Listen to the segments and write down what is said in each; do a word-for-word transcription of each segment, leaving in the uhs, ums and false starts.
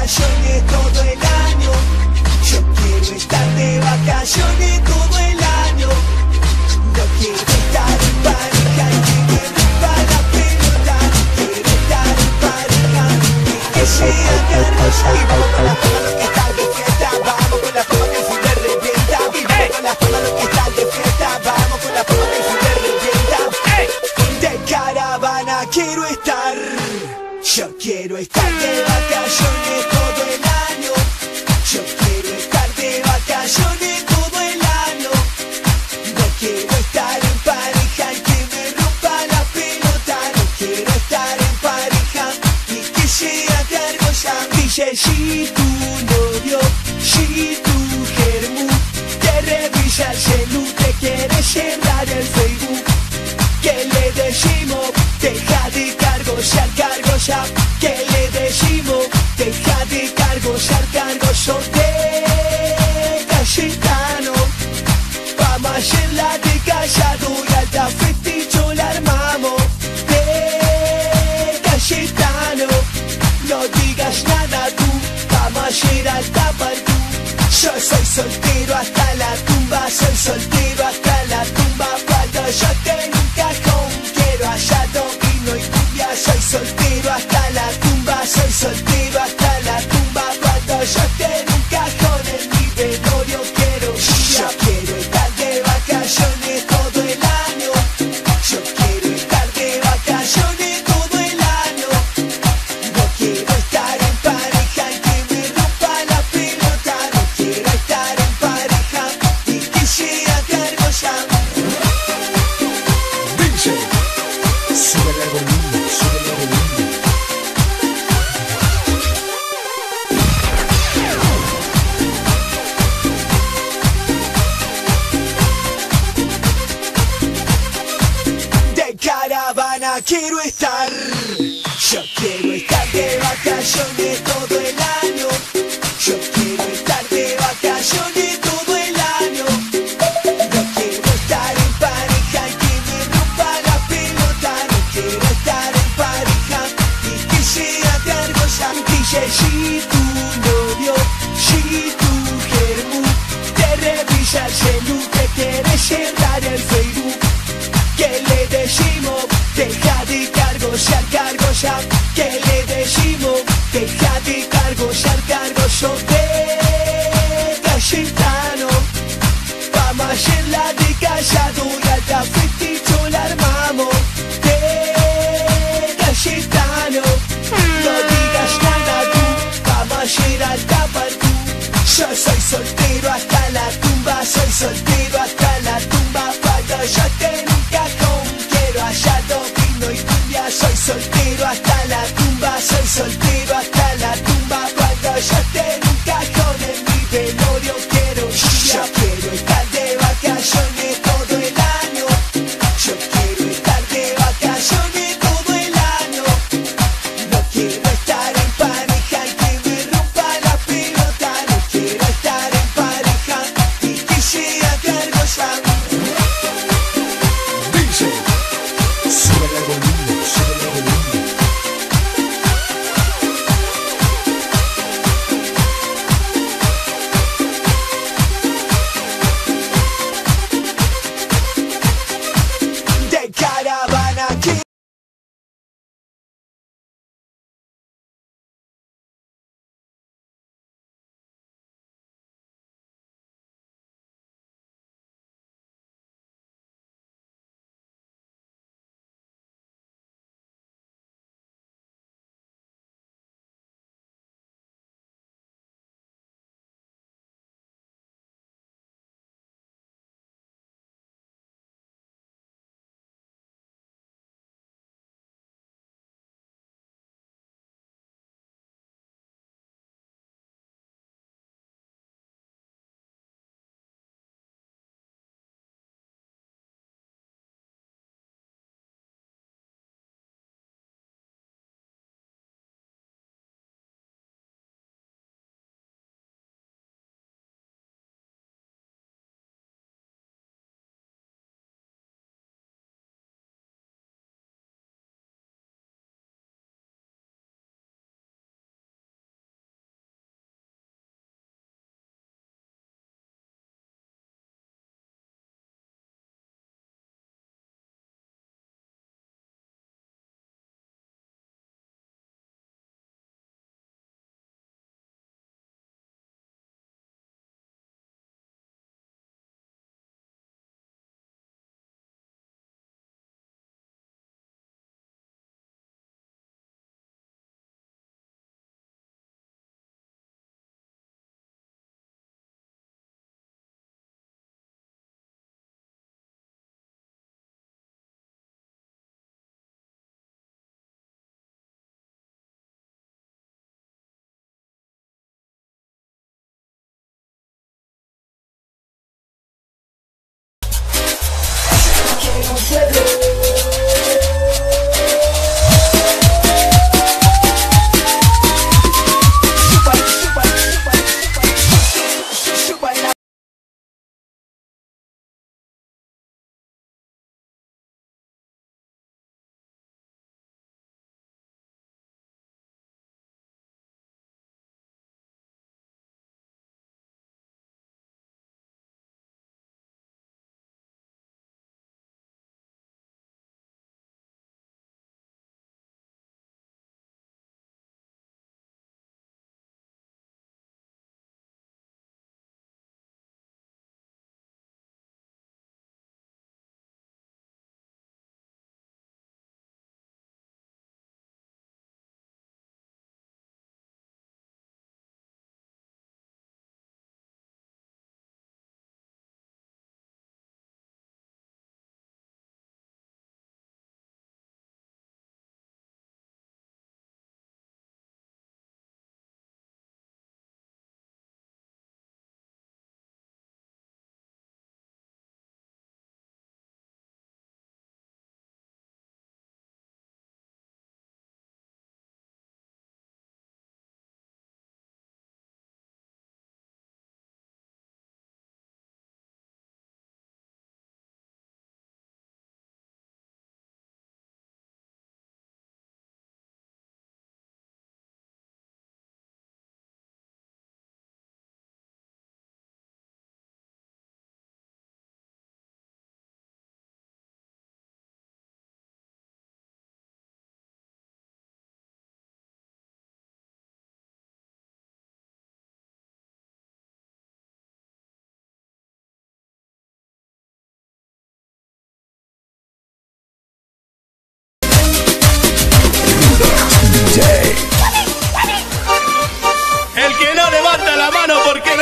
vacaciones todo el año. Yo quiero estar de vacaciones todo el año. No quiero estar en pareja y que me rompa la pelota. Quiero estar en pareja y que sea cargosa. Y vamos con la fama los que están de fiesta. Vamos con la fama que el fin de revienta. Y vamos con la fama los que están de fiesta. Vamos con la fama que el fin de revienta. De caravana quiero estar. Yo quiero estar de vacaciones todo el año. Yo quiero estar de vacaciones todo el año. No quiero estar en pareja y que me rompa la pelota. No quiero estar en pareja y que sea cargosa. Dice si tu novio, si tu germu te revisa el celu, te quiere cerrar el Facebook. ¿Qué le decimos? Deja de cargosar, cargosa. ¿Qué le decimos? Deja de cargosar, cargoso de Cayetano. Vamos a hacerla de casado y alta festicho la armamos. De Cayetano, no digas nada tú, vamos a hacer alta partú. Yo soy soltero hasta la tumba, soy soltero hasta la tumba. Cuando yo tengo un cajón, quiero asado, vino y cumbia. Soy soltero hasta la tumba, soy soltero hasta la tumba. Cuando yo tengo un cajón en mi velorio, quiero cumbia. Yo quiero estar de vacaciones todo el año. Yo quiero estar de vacaciones todo el año. No quiero estar en pareja y que me rompa la pelota. No quiero estar en pareja y que sea cargosa. Dice, súbele el volumen, súbele el volumen. De caravana quiero estar. Yo quiero estar de vacaciones todo el año. Yo quiero estar de vacaciones todo el año. No quiero estar en pareja y que me rompa la pelota. No quiero estar en pareja y que sea cargosa. Dice si tu novio, si tu germu te revisa el celu, te quiere cerrar el Facebook. ¿Qué le decimos? Deja de cargosar, cargosa. ¿Qué le decimos? Deja de cargosar, cargoso de Cayetano. Vamos a hacerla de casado y alta festicho la armamos. De Cayetano, no digas nada tú,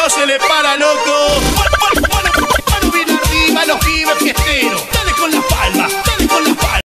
no se le para, loco. Mano, mano, mano bien arriba, los pibes fiesteros. Dale con las palmas, dale con las palmas.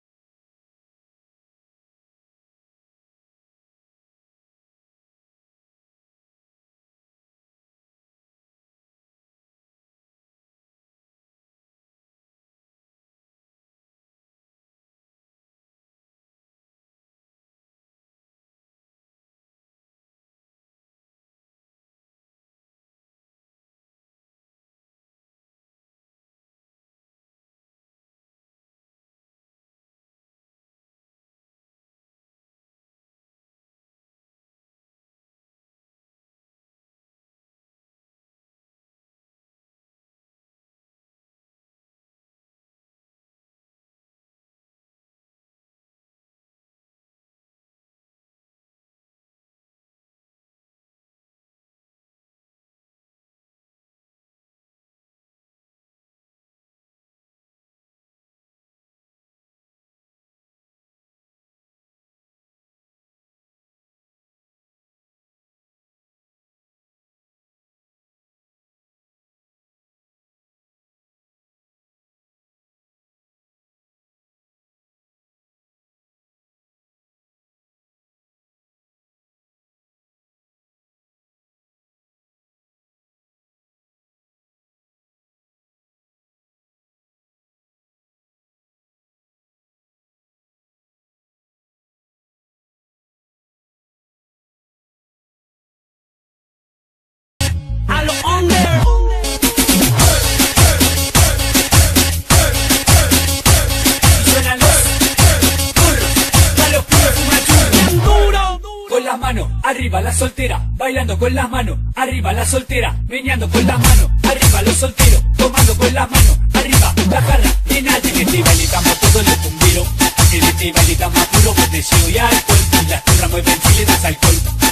Arriba la soltera, bailando con las manos. Arriba la soltera, meneando con las manos. Arriba los solteros, tomando con las manos. Arriba la jarra, en alta. En este baile estamos todos los bomberos. En este baile estamos puro botellero y alcohol. Y las turras mueven si le das alcohol.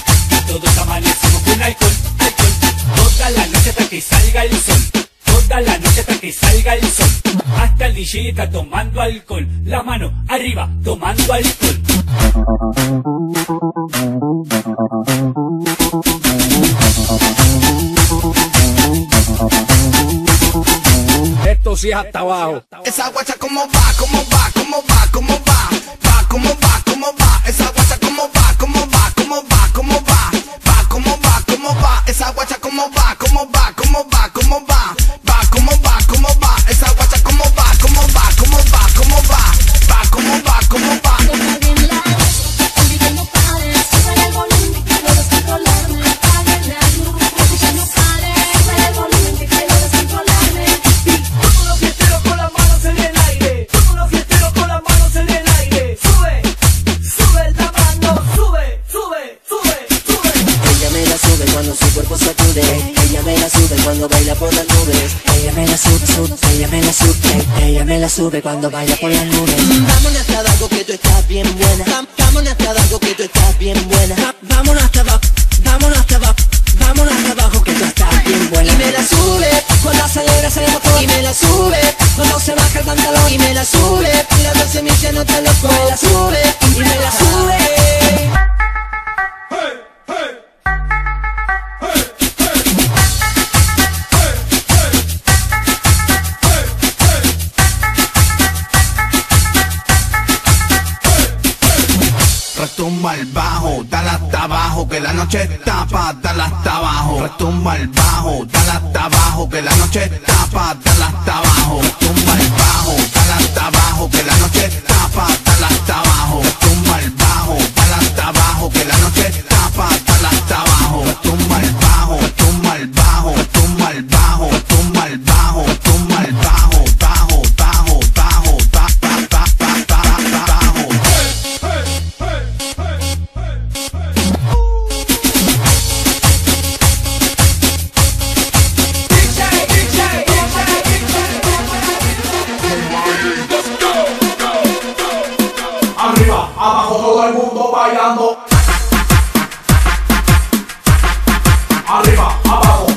Y todos amanecemos con alcohol, alcohol. Toda la noche hasta que salga el sol. Toda la noche hasta que salga el sol. Hasta el D J está tomando alcohol. La mano arriba, tomando alcohol. Esto sí es hasta abajo. Esa guacha como va, como va, como va, como va, va, como va, como va. Esa guacha como va, como va, como va, como va, va, como va, como va. Esa guacha como va, como va, como va, como va, va, como va, como va. Esa guacha como va, como va, como va, como va, va, como va, como va. Cuando baila por las nubes, ella me la sube, sube, ella me la sube, ella me la sube cuando baila por las nubes. Vámonos hasta abajo que tú estás bien buena. Vámonos hasta abajo que tú estás bien buena. Vámonos hasta abajo, vámonos hasta abajo, vámonos hasta abajo que tú estás bien buena. Y me la sube cuando acelera el motor. Y me la sube cuando se baja el pantalón. Y me la sube y la doce mil se nota loco. Me la sube y me la sube. Retumba el bajo, dale hasta abajo, que la noche está pa' darle hasta abajo. Retumba el bajo, dale hasta abajo, que la noche está pa' darle hasta abajo. Retumba el bajo, dale hasta abajo, que la noche está pa' darle hasta abajo. Retumba el bajo, dale hasta abajo, que la noche está pa' darle hasta abajo. Retumba el bajo, retumba el bajo, retumba el bajo, retumba el bajo, retumba el bajo, bajo, bajo, bajo, ba, ba, ba, ba, ba, ba, bajo. Arriba, abajo, todo el mundo bailando. Arriba, abajo.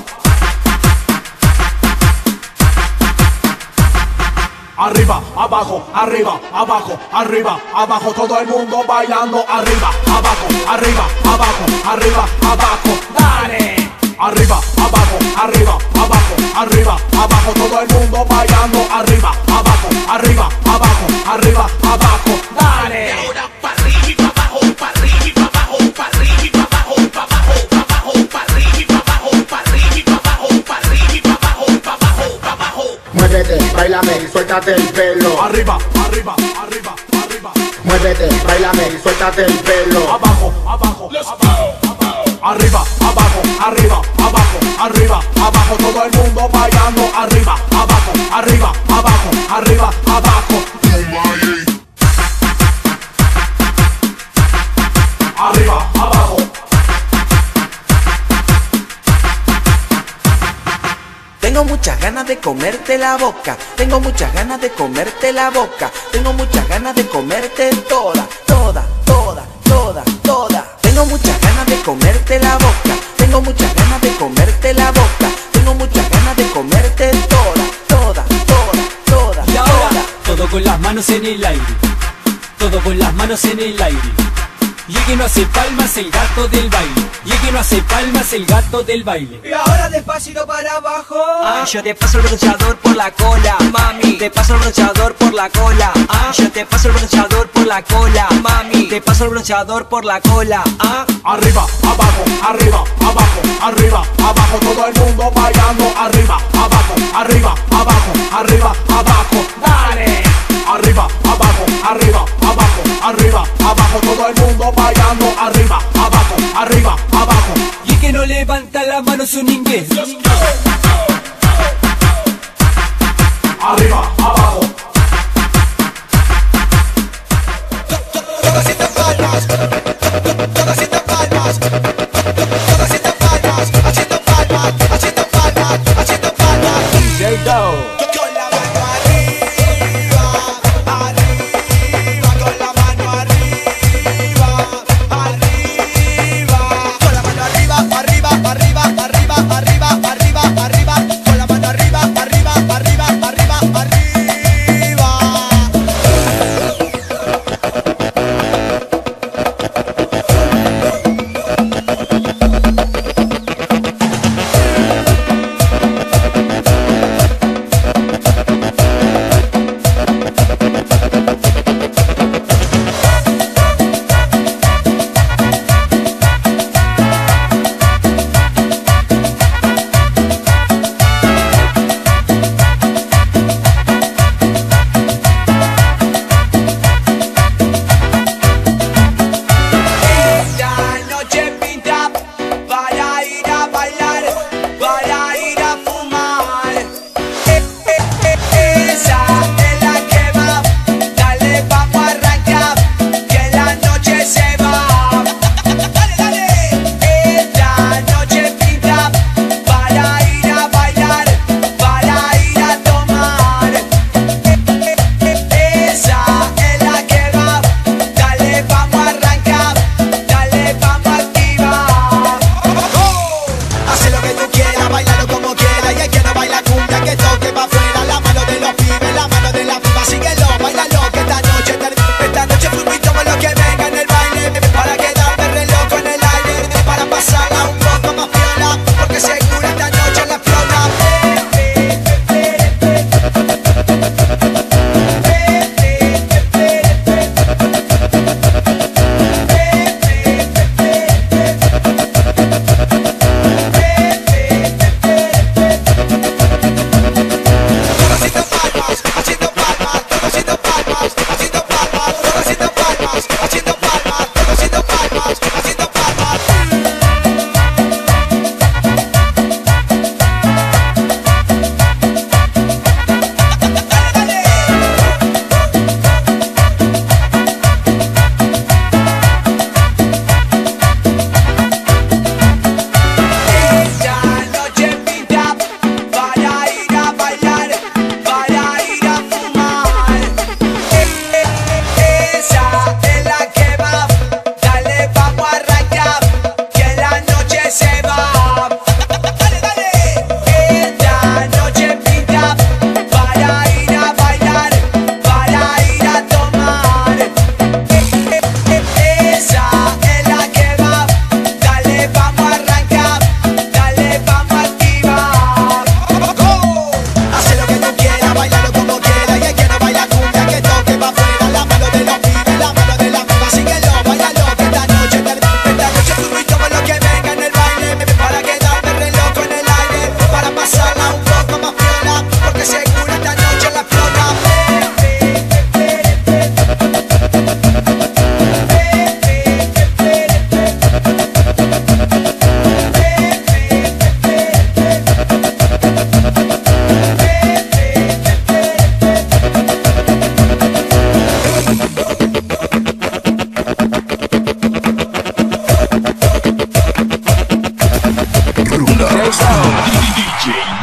Arriba, abajo, arriba, abajo, arriba, abajo, todo el mundo bailando. Arriba, abajo, arriba, abajo, arriba, abajo, dale. Arriba, abajo, arriba, abajo, arriba, abajo, todo el mundo bailando, arriba, abajo, arriba, abajo, arriba, abajo, dale. Ahora pa' arriba y pa' abajo, pa' arriba y pa' abajo, pa' arriba y pa' abajo, pa' abajo, pa' abajo, pa' arriba y pa' abajo, pa' arriba y pa' abajo, pa' arriba y pa' abajo, pa' abajo, pa' abajo. Muévete, bailame y suéltate el pelo. Arriba, arriba, arriba, arriba. Muévete, bailame y suéltate el pelo. Abajo, abajo, abajo, arriba, abajo, arriba, abajo, arriba, abajo, todo el mundo bailando, arriba, abajo, arriba, abajo, arriba, abajo. Arriba, abajo. Tengo muchas ganas de comerte la boca, tengo muchas ganas de comerte la boca, tengo muchas ganas de comerte toda, toda, toda, toda, toda. Tengo muchas ganas de comerte la boca, tengo muchas ganas de comerte la boca, tengo muchas ganas de comerte toda, toda, toda, toda. Y ahora, todo con las manos en el aire, todo con las manos en el aire. Y el que no hace palmas, el gato del baile. Y el que no hace palmas, el gato del baile. Y ahora despacito para abajo. Ah, yo te paso el bronceador por la cola, mami. Te paso el bronceador por la cola. Ah, yo te paso el bronceador por la cola, mami. Te paso el bronceador por la cola. Ah, arriba, abajo, arriba, abajo, arriba, abajo, todo el mundo bailando, arriba, abajo, arriba, abajo, arriba, abajo, dale. Arriba, abajo, arriba, abajo, arriba, abajo, todo el mundo bailando, arriba, abajo, arriba, abajo. Y el que no levanta la mano es un inglés. Arriba, abajo. Todas estas palmas, todas estas palmas, todas estas palmas, haciendo palmas, haciendo palmas, haciendo palmas. D J Go. Con la mano arriba, arriba, con la mano arriba, arriba, con la mano arriba, arriba, arriba, arriba, arriba, arriba, arriba, con la mano arriba, arriba, arriba, arriba, arriba.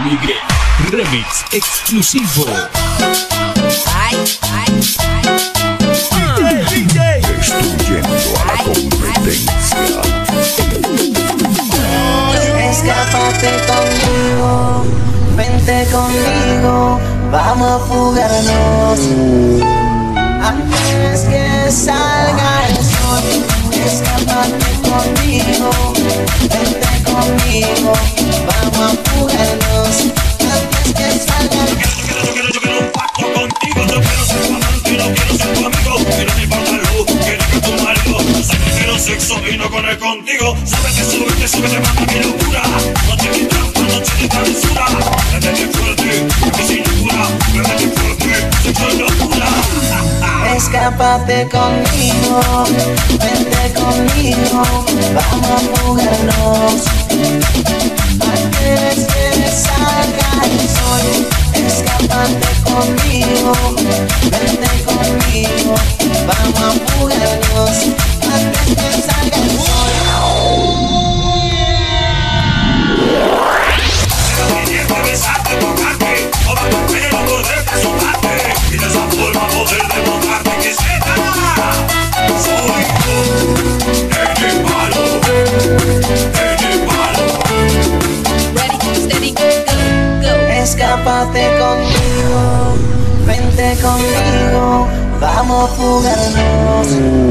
Miguel, remix exclusivo. Ay, ay, ay. Destruyendo a la competencia. Escápate conmigo, vente conmigo, vamos a fugarnos. Antes que salga el sol, escápate conmigo, vente conmigo, vamos a fugarnos. Antes que salga el sol. Yo quiero, yo quiero un pacto contigo. Yo quiero ser tu amante y no quiero ser tu amigo. Y no me importa lo que diga tu marido. Sé que quiero sexo y no con él contigo. Sabes que sube, que sube, te mata mi locura. Noche de trampa, noche de travesura. Métete fuerte, que sin locura. Métete fuerte, sexo y locura. Escápate conmigo, vente conmigo, vamos a jugarnos. Antes que salga el sol, escápate conmigo, vente conmigo, vamos a jugarnos. Antes que salga el sol. Quiero besarte, tocarte, toda tu pelo, poderte, soltarte. Y de esa forma poder demostrarte que será. Soy yo, en el palo, en el palo. Ready, steady, go, go. Escápate conmigo, vente conmigo, vamos a fugarnos.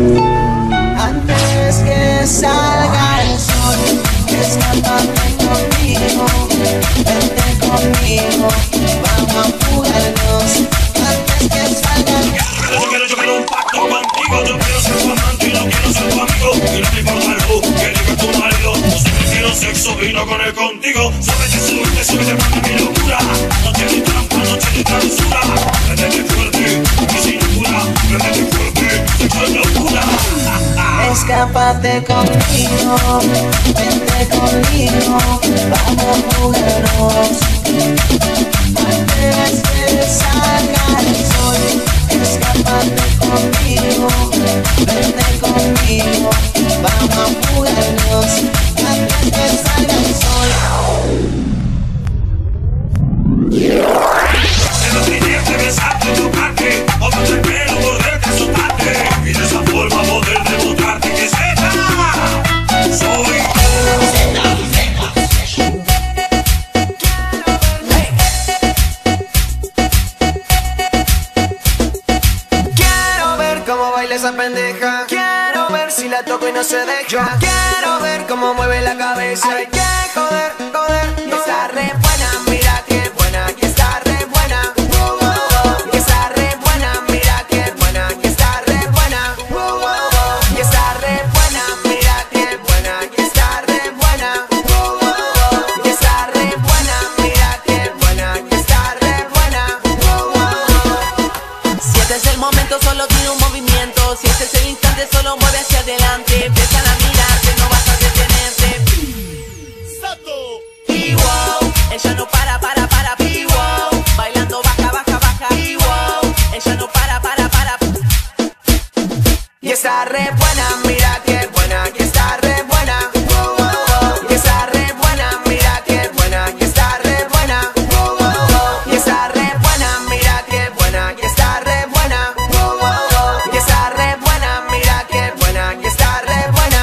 Antes que salga el sol, escápate conmigo, vente conmigo, vamos a fugarnos. Antes que salga el sol. Yo quiero, yo quiero un pacto contigo. Yo quiero ser tu amante y no quiero ser tu amigo. Y no me importa lo que diga tu marido. Yo sé que quiero sexo y no con él contigo. Sabes que sube, que sube, te mata mi locura. Noche de trampa, noche de travesura. Métete fuerte, que sin locura. Métete fuerte, sexo y locura. Escápate conmigo, vente conmigo, vamos a jugarnos. Antes que salga el sol, escápate conmigo, vente conmigo, vamos a jugarnos. Antes que salga el sol. Quiero tenerte, besarte, tocarte, tomarte el pelo, morderte, azotarte. Y de esa forma poder demostrarte que será. Soy yo. Quiero ver cómo baila esa pendeja. Quiero ver si la toco y no se deja. Quiero ver cómo mueve la cabeza. Hay que joder, joder, y está re buena. Mira que buena, que está re buena. Que está re buena, mira que buena, que está re buena. Que está re buena, mira que buena, que está re buena. Que está re buena, mira que buena, que está re buena. Si este es el momento, solo tiene un movimiento. Si este es el instante, solo mueve hacia adelante. Empiezan a mirarte, no vas a detenerte. Y wow, ella no para, para, para. Y wow, bailando baja, baja, baja. Y wow, ella no para, para, para. Y está re buena, mira que buena, que está re buena. Y está re buena, mira que buena, que está re buena. Y está re buena, mira que buena, que está re buena. Y está re buena, mira que buena, que está re buena.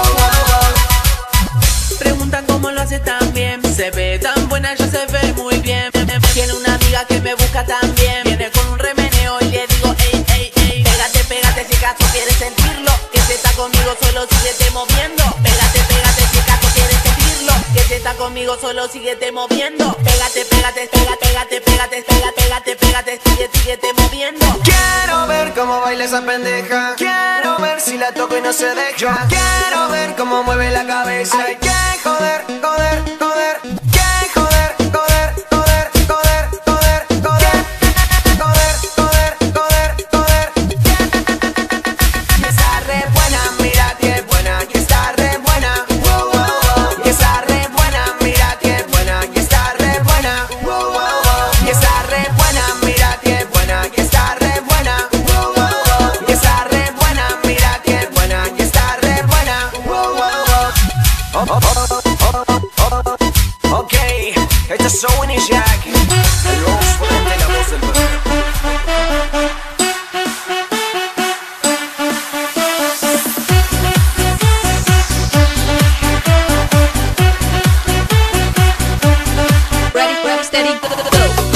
Preguntan cómo lo hace tan bien. Se ve tan buena, ella se ve muy bien. Tiene una amiga que me busca también. Viene con un remeneo y le digo, ey, ey, ey. Pégate, pégate si acaso quieres sentirlo. Que si está conmigo solo síguete moviendo. Pégate, pégate si acaso quieres sentirlo. Que si está conmigo solo síguete moviendo. Pégate, pégate, pégate, pégate, pégate, pégate, pégate, pégate, sigue, síguete moviendo. Quiero ver cómo baila esa pendeja. Quiero ver si la toco y no se deja. Quiero ver cómo mueve la cabeza. Hay que joder, joder, joder. Que joder, joder, joder, joder, joder, joder. Joder, joder, joder, joder. Que está re buena, mira que buena, que está re buena. Que está re buena, mira que buena, que está re buena. Que está re buena, mira que buena, que está re buena. Que está re buena, mira que buena, que está re buena. Oh, oh, oh, oh, oh, oh. Este es Owen y Jack, el voz potente, la voz del pueblo. Ready, ready, steady, go, go, go.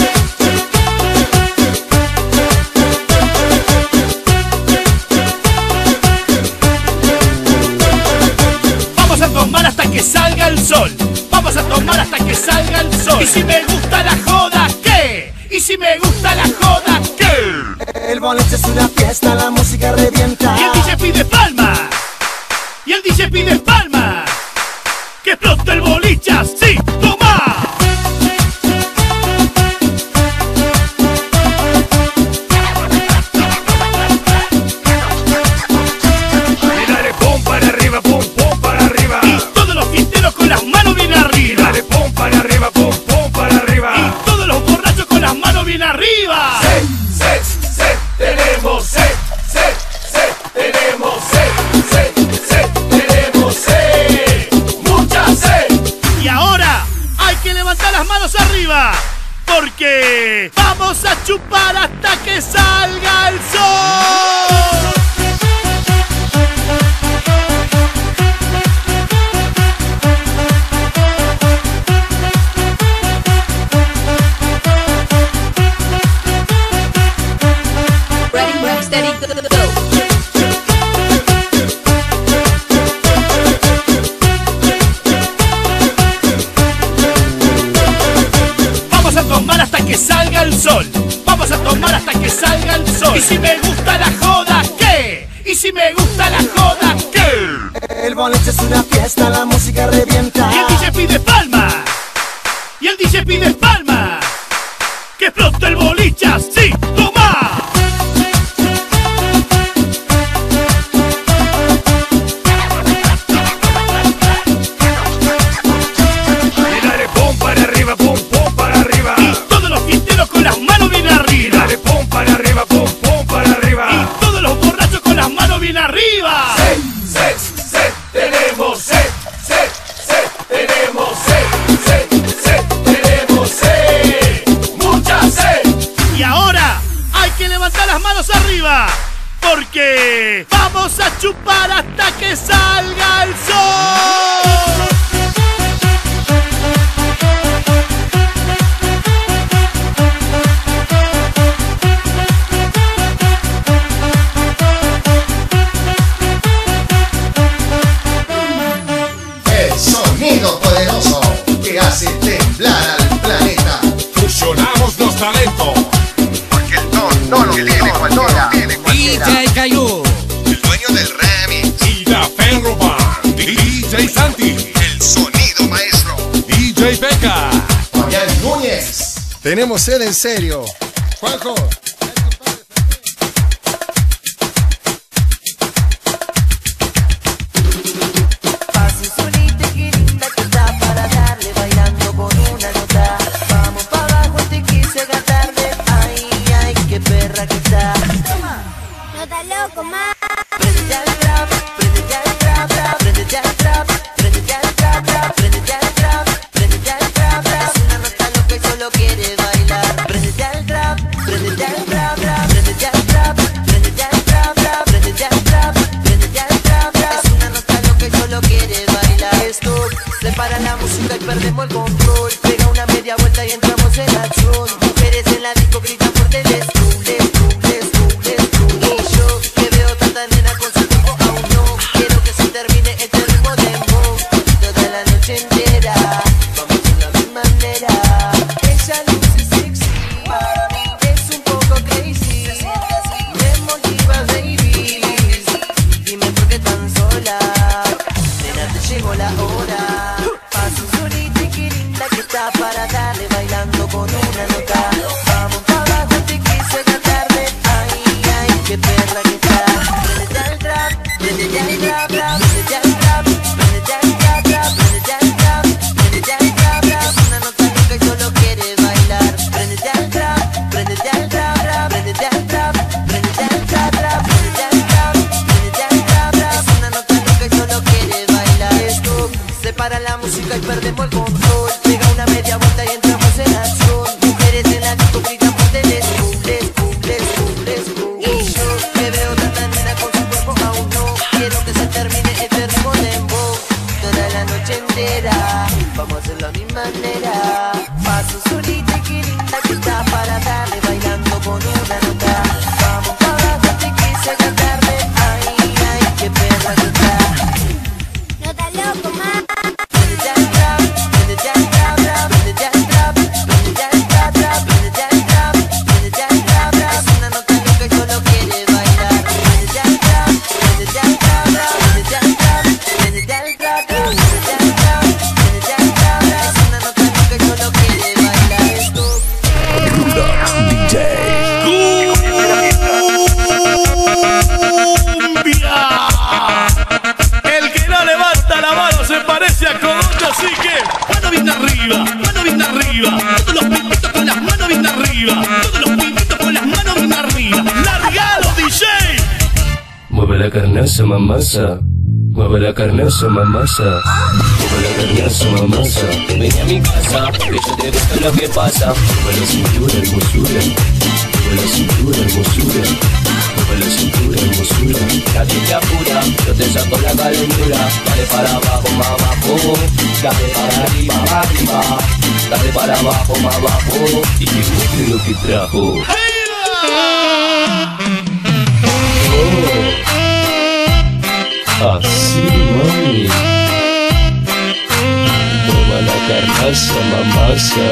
Vamos a tomar hasta que salga el sol. Vamos a tomar hasta que salga el sol. Y si me gusta la joda, ¿qué? Y si me gusta la joda, ¿qué? El boliche es una fiesta, la música revienta. Y el D J pide palma. Y el D J pide palma. Que explote el boliche así, toma. Y dale pum para arriba, pum, pum para arriba. Y todos los fiesteros con las manos bien Y arriba. dale pum para arriba, pum, pum para arriba. Y todos los borrachos con las manos bien arriba. Se, se, se, tenemos se, se, se, tenemos se, se, se, tenemos se, mucha se. Y ahora hay que levantar las manos arriba. Porque vamos a chupar hasta que salga el sol. Ready, ready, steady, go, go, go. Vamos a tomar hasta que salga el sol. Vamos a tomar hasta que salga el sol. Y si me gusta la joda, ¿qué? Y si me gusta la joda, ¿qué? El boliche es una fiesta, la música revienta. Y el D J pide palma. Y el D J pide palma. Que explote el boliche así, toma. Y dale pum para arriba, pum, pum para arriba. Y todos los fiesteros con las manos bien Y arriba. dale pum para arriba, pum, pum para arriba. Y todos los borrachos con las manos bien arriba. Se, se, se, tenemos se, se, se, tenemos se, se, se, tenemos se, mucha se. Y ahora hay que levantar las manos arriba. Porque vamos a chupar hasta que salga el sol. El sonido poderoso que hace temblar al planeta. Fusionamos los talentos. Porque el don no lo tiene cualquiera. D J Caillou, El dueño del remix. Y la Ferro Band. D J Santi. El sonido maestro. D J Beca. Fabián Núñez. Tenemos sed en serio. Juanjo. Pase solita, qué linda que está para darle bailando con una nota. Vamos para abajo, te quise agarrarle. Ay, ay, qué perra que está. No está loco, más. Prende al trap, prende al trap, trap, prende al trap, prende al trap, trap, prende al trap, prende al trap, trap. Es una nota loca y solo quiere bailar. Prende al trap, prende al trap, trap, prende al trap, prende al trap, trap, prende al trap, prende al trap, trap. Es una nota loca y solo quiere bailar. Esto separa la música y perdemos el control. Pega una media vuelta y entramos en acción. Mujeres en la disco gritan fuerte, let's go, let's go, let's go, let's go. Y yo que veo tanta nena con su tiempo aún no quiero que se termine este ritmo de dembow. Toda la noche entera vamos de la misma manera. Ella luce sexy, es un poco crazy. Me motiva, baby. Dime por qué tan sola. Nena, te llegó la hora. Paso solita y qué linda que está para darle bailando con una nota. Vamos para abajo, te quise cantarle. Ay, ay, qué perra que está. Prende al trap, prende al trap, trap, prende al trap, prende al trap, trap, prende al trap, prende al trap, trap. Una nota loca y solo quiere bailar. Prende al trap, prende al trap, trap, prende al trap, prende al trap, trap, prende al trap, prende al trap, trap. Es una nota loca y solo quiere bailar. Esto separa la música y perdemos el control. Pega una media vuelta y entra estamos en acción. Mujeres en la disco gritan fuerte, les boom, les boom, les boom, les boom. Y yo me veo tan nena con su cuerpo aún no. Quiero que se termine este ritmo de dembow. Toda la noche entera, vamos a hacerlo a mi manera. Paso solita y qué linda que está para darle, bailando con una nota. Vamos para abajo, te quise cantarme. Ay, ay, qué perra que está. No está loco, ma. El que no levanta la mano se parece a Cogote, así que mano bien arriba, mano bien arriba, todos los pipitos con las manos bien arriba, todos los pipitos con las manos bien arriba. ¡Largalo, D J! Mueve la carnaza, mamasa. Mueve la carnaza, mamasa. Mueve la carnaza, mamasa. Ven a mi casa, que yo te dejo lo que pasa. Mueve la cintura, hermosura. Mueve la cintura, hermosura. Mueve la cintura, hermosura. La chica pura, yo te saco la calentura. Dale para abajo, más abajo. Dale para arriba, más arriba. Dale para abajo, más abajo. Y que guste lo que trajo. Oh. Así, mami. Toma la carnaza, mamasa.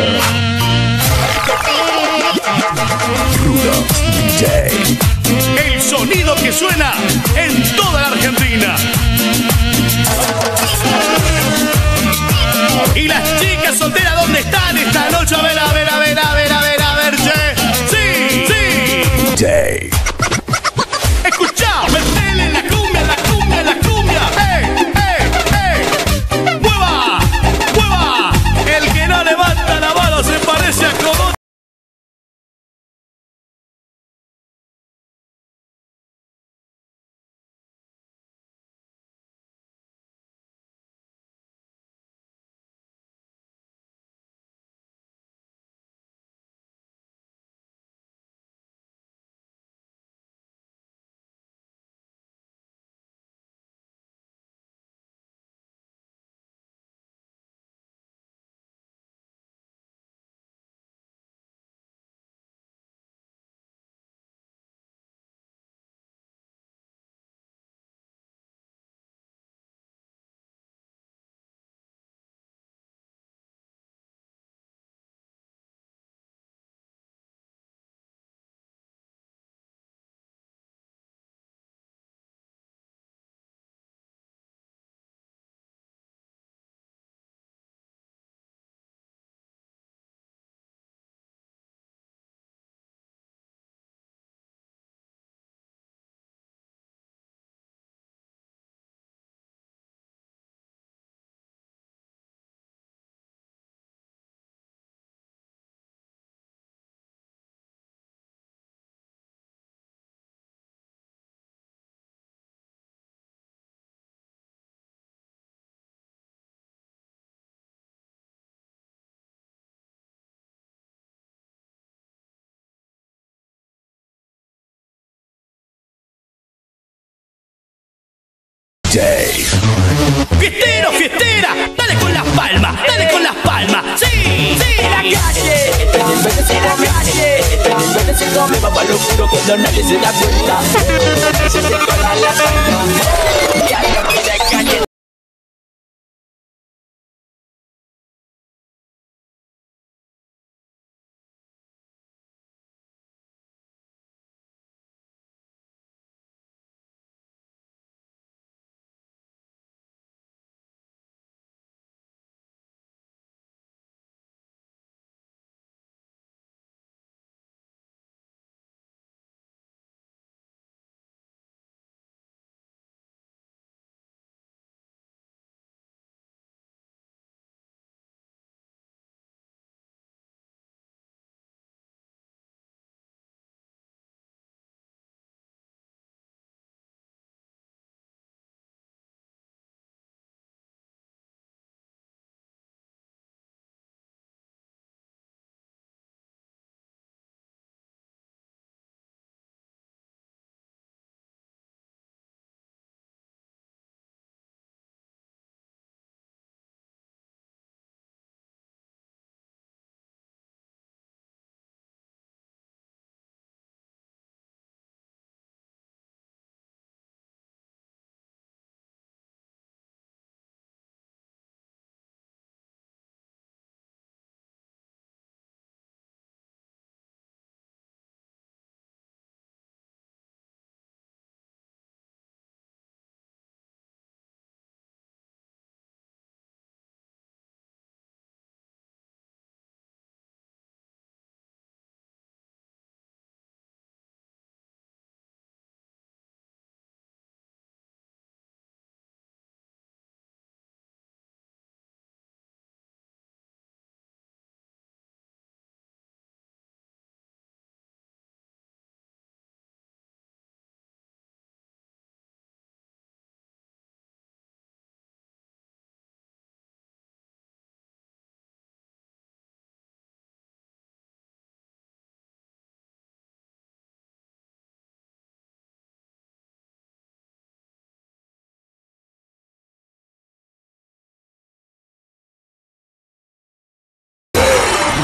Rudolph D J. El sonido que suena en toda la Argentina. Y las chicas solteras, ¿dónde están esta noche? A ver, a ver, a ver, a ver, a ver, a ver, che. Sí, sí. D J. Escuchá, metele la cumbia, la cumbia, la cumbia. ¡Ey, ey, ey! ¡Mueva! ¡Mueva! El que no levanta la mano se parece a Cogote. Fiestero, fiestera, dale con las palmas, dale con las palmas, sí, sí, en la calle, en la calle, se come papá lo puro cuando nadie se da cuenta, se te cola la sangre.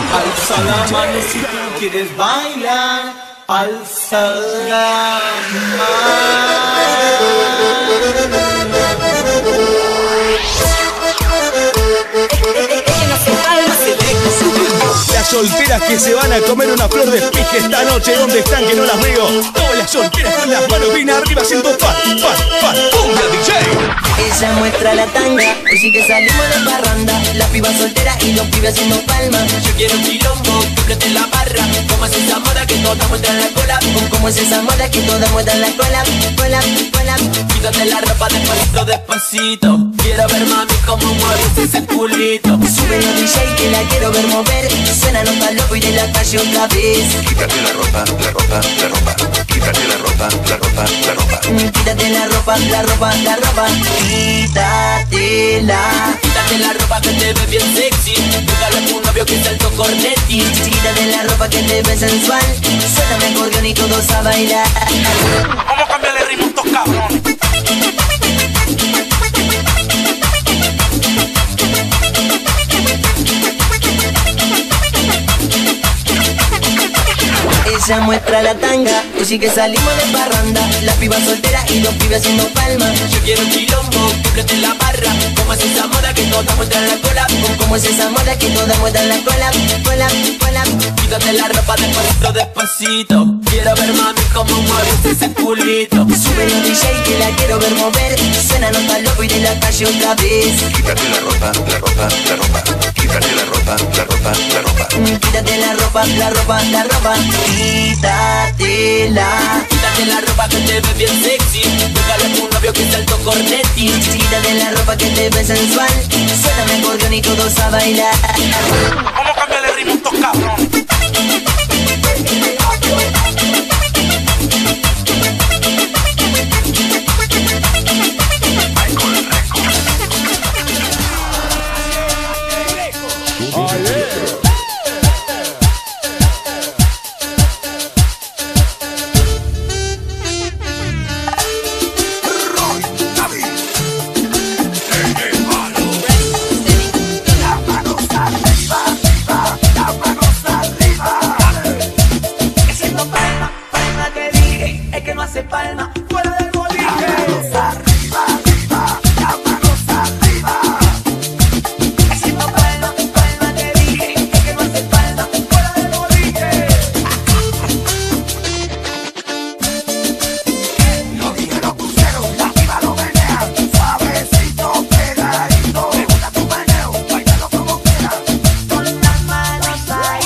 Alza la mano si tú quieres bailar, alza la Las solteras que se van a comer una flor de pije esta noche, ¿dónde están que no las veo? Todas las solteras con las manos bien arriba haciendo fan, fan, fan, ¡cumbia D J! Ella muestra la tanga, hoy sí que salimos de parranda. La piba soltera y los pibes haciendo palmas. Yo quiero un quilombo, cúmplete la barra. ¿Cómo es esa moda que todas muestran la cola? ¿Cómo es esa moda que todas muestran la cola? Cola, cola. Quítate la ropa despacito, despacito. Quiero ver mami cómo mueves ese culito. Sube la D J que la quiero ver mover. Suena nota loco y de la calle otra vez. Quítate la ropa, la ropa, la ropa. Quítate la ropa, la ropa, la ropa. Quítate la ropa, la ropa, la ropa. Quítatela. Quítate la ropa que te ve bien sexy. Búscale a un novio que es alto cornetti. Quítate la ropa que te ve sensual. Suena mi acordeón y todos a bailar. Vamos a cambiarle ritmo a estos cabrones. Ella muestra la tanga, hoy sí que salimos de parranda. La piba soltera y los pibes haciendo palmas. Yo quiero un quilombo, cúmplete la barra. ¿Cómo es esa moda que todas muestran la cola? ¿Cómo es esa moda que todas muestran la cola? Cola, cola. Quítate la ropa despacito, despacito. Quiero ver mami cómo mueves ese culito. Sube la D J que la quiero ver mover. Suena nota loco y de la calle otra vez. Quítate la ropa, la ropa, la ropa. Quítate la ropa, la ropa, la ropa. Quítate la ropa, la ropa, la ropa. Quítatela. Quítate la ropa que te ve bien sexy. Búscale a un novio que es alto cornetti. Quítate la ropa que te ve sensual. Suena mi acordeón y todos a bailar. Vamos a cambiarle ritmo a estos cabrones. Palma, fuera del boliche. Manos arriba, arriba, las manos arriba. Haciendo palma, palma te dije, es que no hace palma, fuera del boliche. Lo dije, lo pusieron, la piba lo menea, suavecito, pegadito. Me gusta tu meneo, bailalo como quieras, con las manos ahí.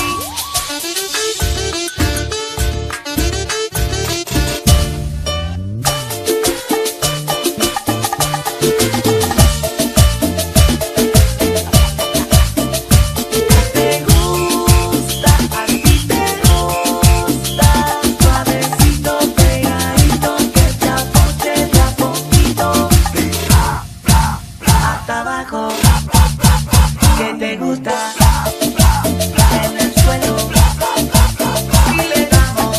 ¿Qué te gusta? En el suelo y le damos.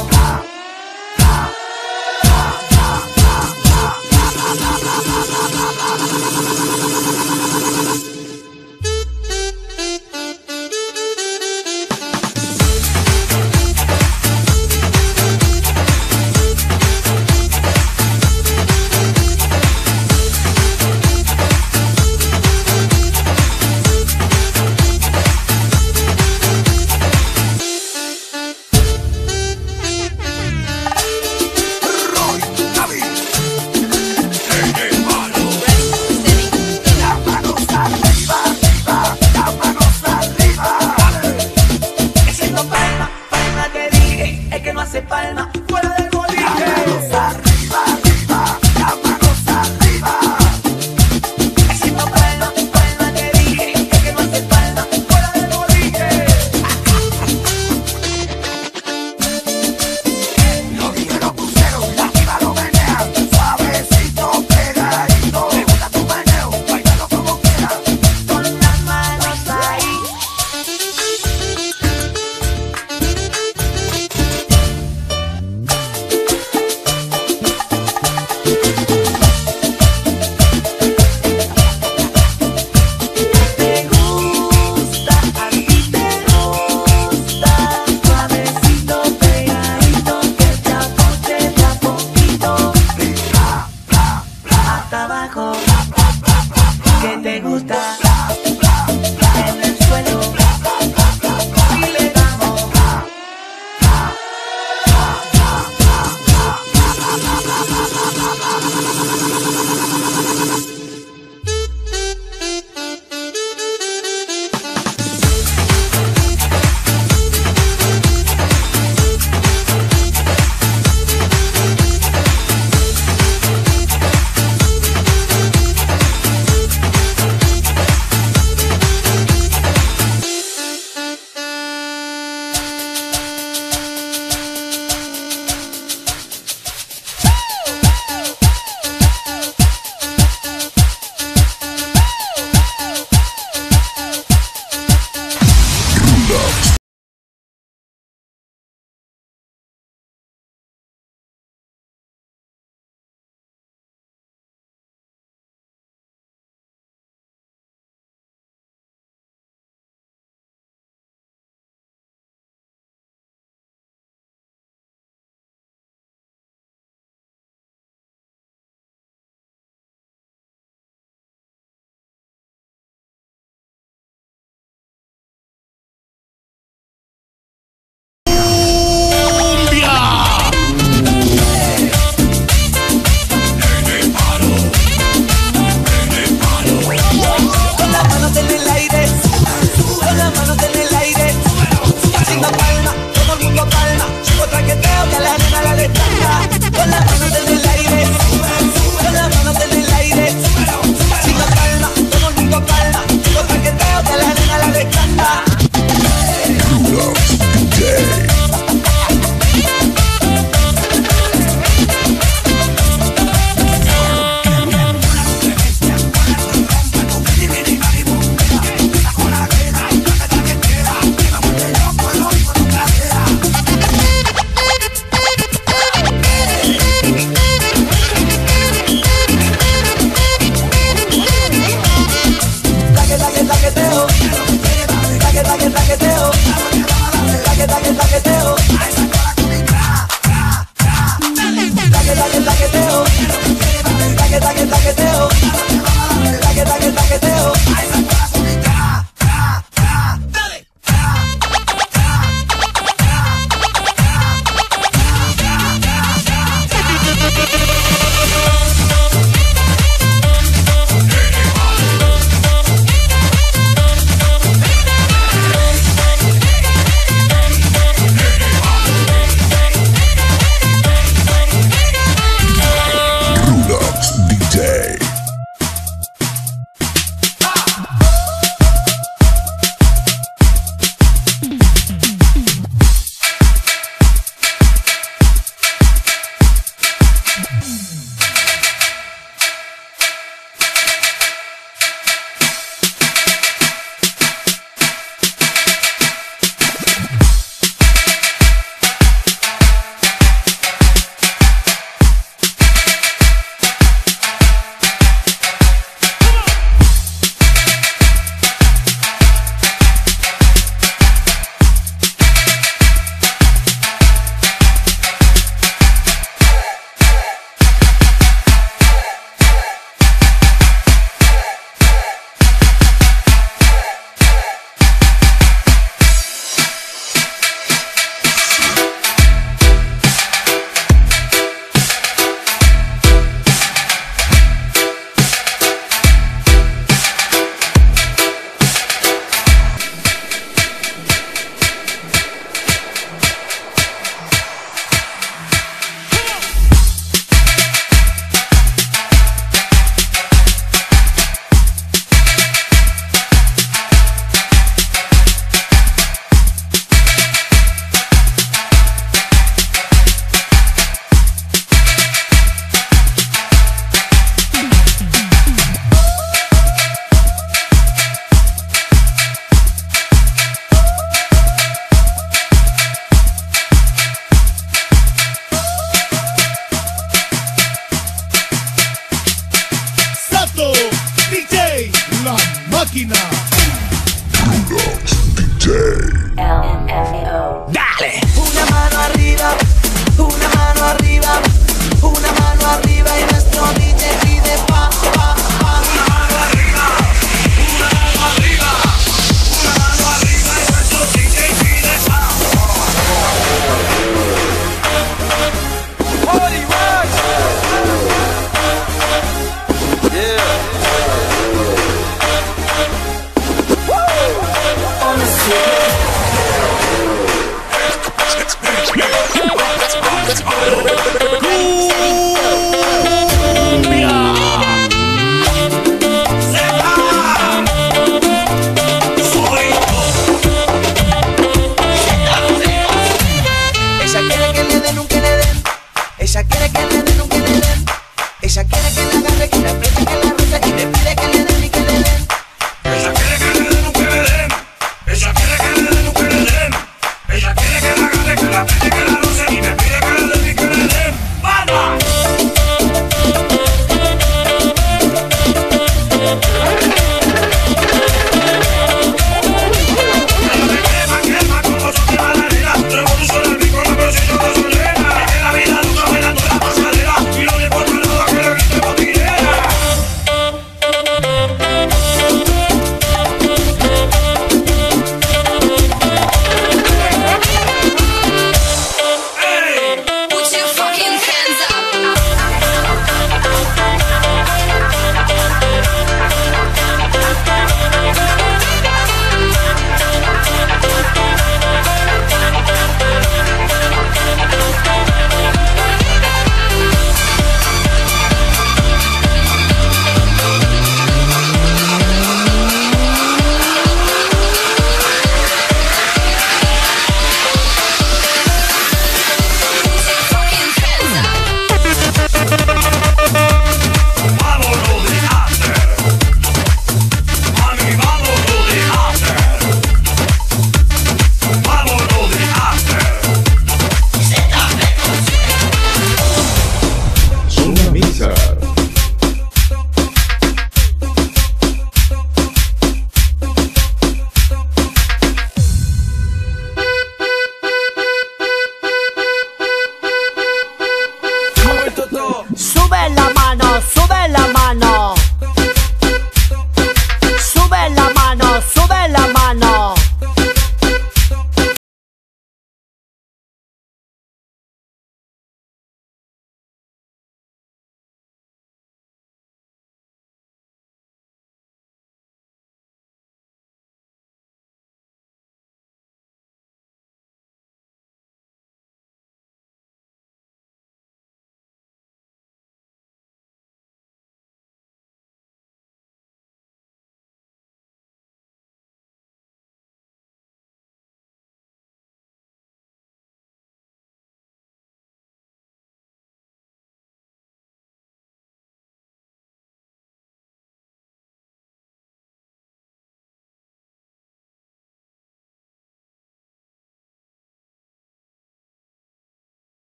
Boombox.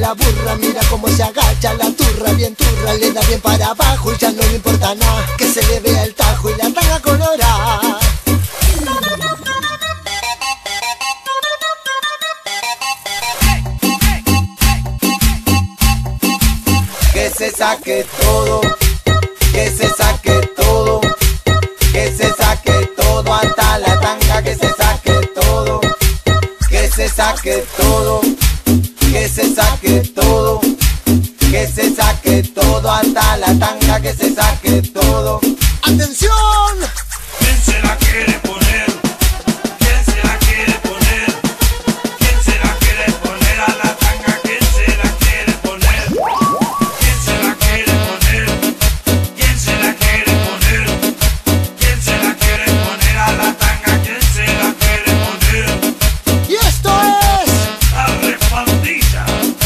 la burra, mira cómo se agacha la turra, bien turra, le da bien para abajo y ya no le importa nada, que se le vea el tajo y la tanga colorada. Que se saque todo, que se saque todo, que se saque todo, hasta la tanga, que se saque todo, que se saque todo, que se saque todo, que se saque todo, hasta la tanga, que se saque todo. ¡Atención! ¿Quién se la quiere poner? ¿Quién se la quiere poner? ¿Quién se la quiere poner a la tanga? ¿Quién se la quiere poner? ¿Quién se la quiere poner? ¿Quién se la quiere poner? ¿Quién se la quiere poner a la tanga? ¿Quién se la quiere poner? Y esto es la Repandilla.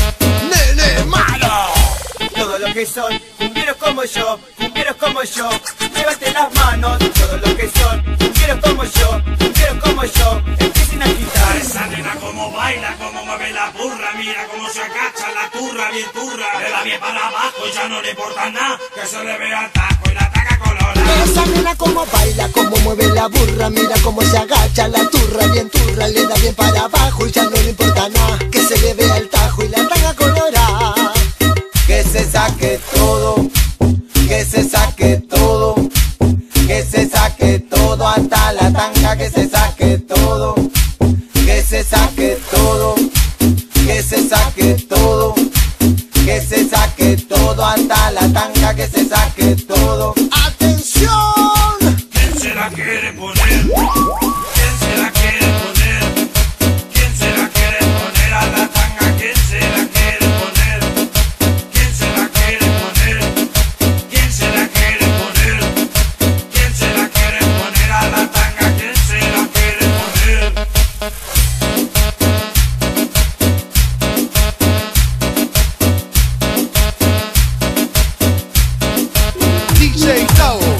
Nene Malo. Todo lo que son cumbieros como yo, cumbieros como yo, levanten las manos. Todo lo que son cumbieros como yo, cumbieros como yo, empiecen a quitar. Esa nena como baila, como mueve la burra, mira cómo se agacha la turra, bien turra, le da bien para abajo y ya no le importa nada, que se le vea el taco y la taca colorada. Esa nena como baila, como mueve la burra, mira cómo se agacha la turra, bien turra, le da bien para abajo y ya no le importa nada, que se le vea el tajo y la tanga colorada. Que se saque todo, que se saque todo, que se saque todo, hasta la tanga, que se saque todo, que se saque todo, que se saque todo, que se saque todo, hasta la tanga, que se saque todo. ¡Atención! ¿Quién se la quiere poner? ¿Quién se la quiere poner? ¿Quién se la quiere poner a la tanga? ¿Quién se la quiere poner? ¿Quién se la quiere poner? ¿Quién se la quiere poner? ¿Quién se la quiere poner a la tanga? ¿Quién se la quiere poner? D J Tao.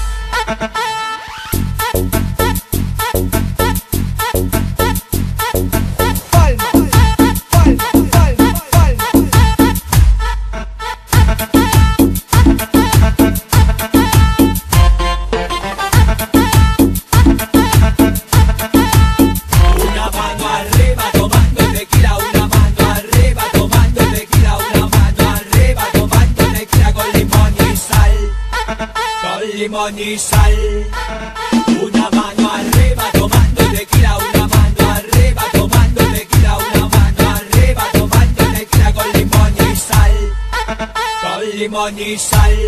Una mano arriba tomando tequila, una mano arriba tomando tequila, una mano arriba tomando tequila con limón y sal, con limón y sal. Una mano arriba tomando tequila, una mano arriba tomando tequila, una mano arriba tomando tequila con limón y sal, con limón y sal.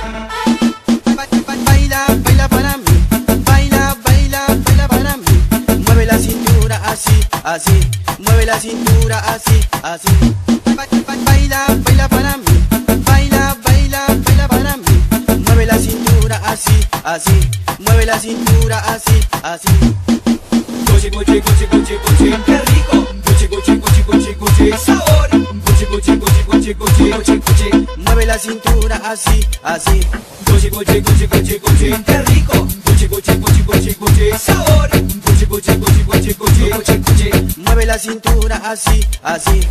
Baila, baila para mí, baila, baila, baila para mí. Mueve la cintura así, así, mueve la cintura así, así. Ba- ba- Baila, baila para mí, baila, baila, baila para mí. Mueve la cintura así, así, mueve la cintura así, así. Cuchi, cuchi, cuchi, cuchi, cuchi, qué rico. Cuchi, cuchi, cuchi, cuchi, cuchi, sabor. Cuchi, cuchi, cuchi, cuchi, cuchi, cuchi, cuchi. Mueve la cintura así, así. Cuchi, cuchi, cuchi, cuchi, cuchi, qué rico. Cuchi, cuchi, cuchi, cuchi, cuchi, sabor. Cuchi, cuchi, cuchi, cuchi, cuchi, cuchi, cuchi. Mueve la cintura así, así.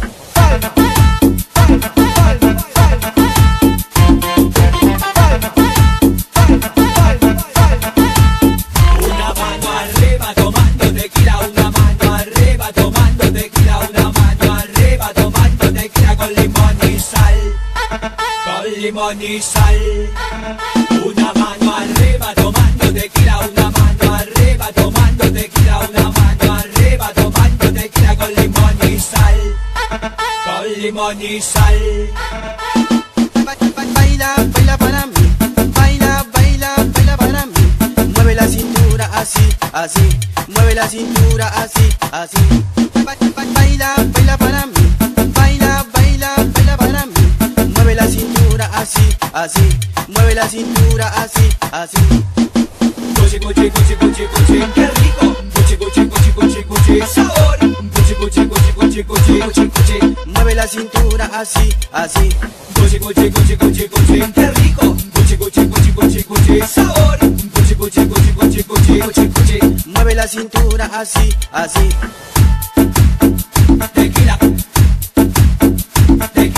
Una mano arriba tomando tequila, una mano arriba tomando tequila, una mano arriba tomando tequila con limón y sal, con limón y sal. Una mano arriba tomando tequila, una mano arriba tomando tequila, una mano arriba tomando tequila con limón y sal, con limón y sal. Ba- ba- Baila, baila para mí, baila, baila, baila para mí. Mueve la cintura así, así, mueve la cintura así, así. Ba- ba- Baila, baila para mí, baila, baila, baila para mí. Mueve la cintura así, así, mueve la cintura así, así. Cuchi, cuchi, cuchi, cuchi, cuchi, qué rico. Cuchi, cuchi, cuchi, cuchi, cuchi, sabor. Cuchi, cuchi, cuchi, cuchi, cuchi, cuchi, cuchi. Mueve la cintura así, así. Cuchi, cuchi, cuchi, cuchi, cuchi, qué rico. Cuchi, cuchi, cuchi, cuchi, cuchi, sabor. Cuchi, cuchi, cuchi, cuchi, cuchi, cuchi, cuchi. Mueve la cintura así, así. Tequila. Tequila.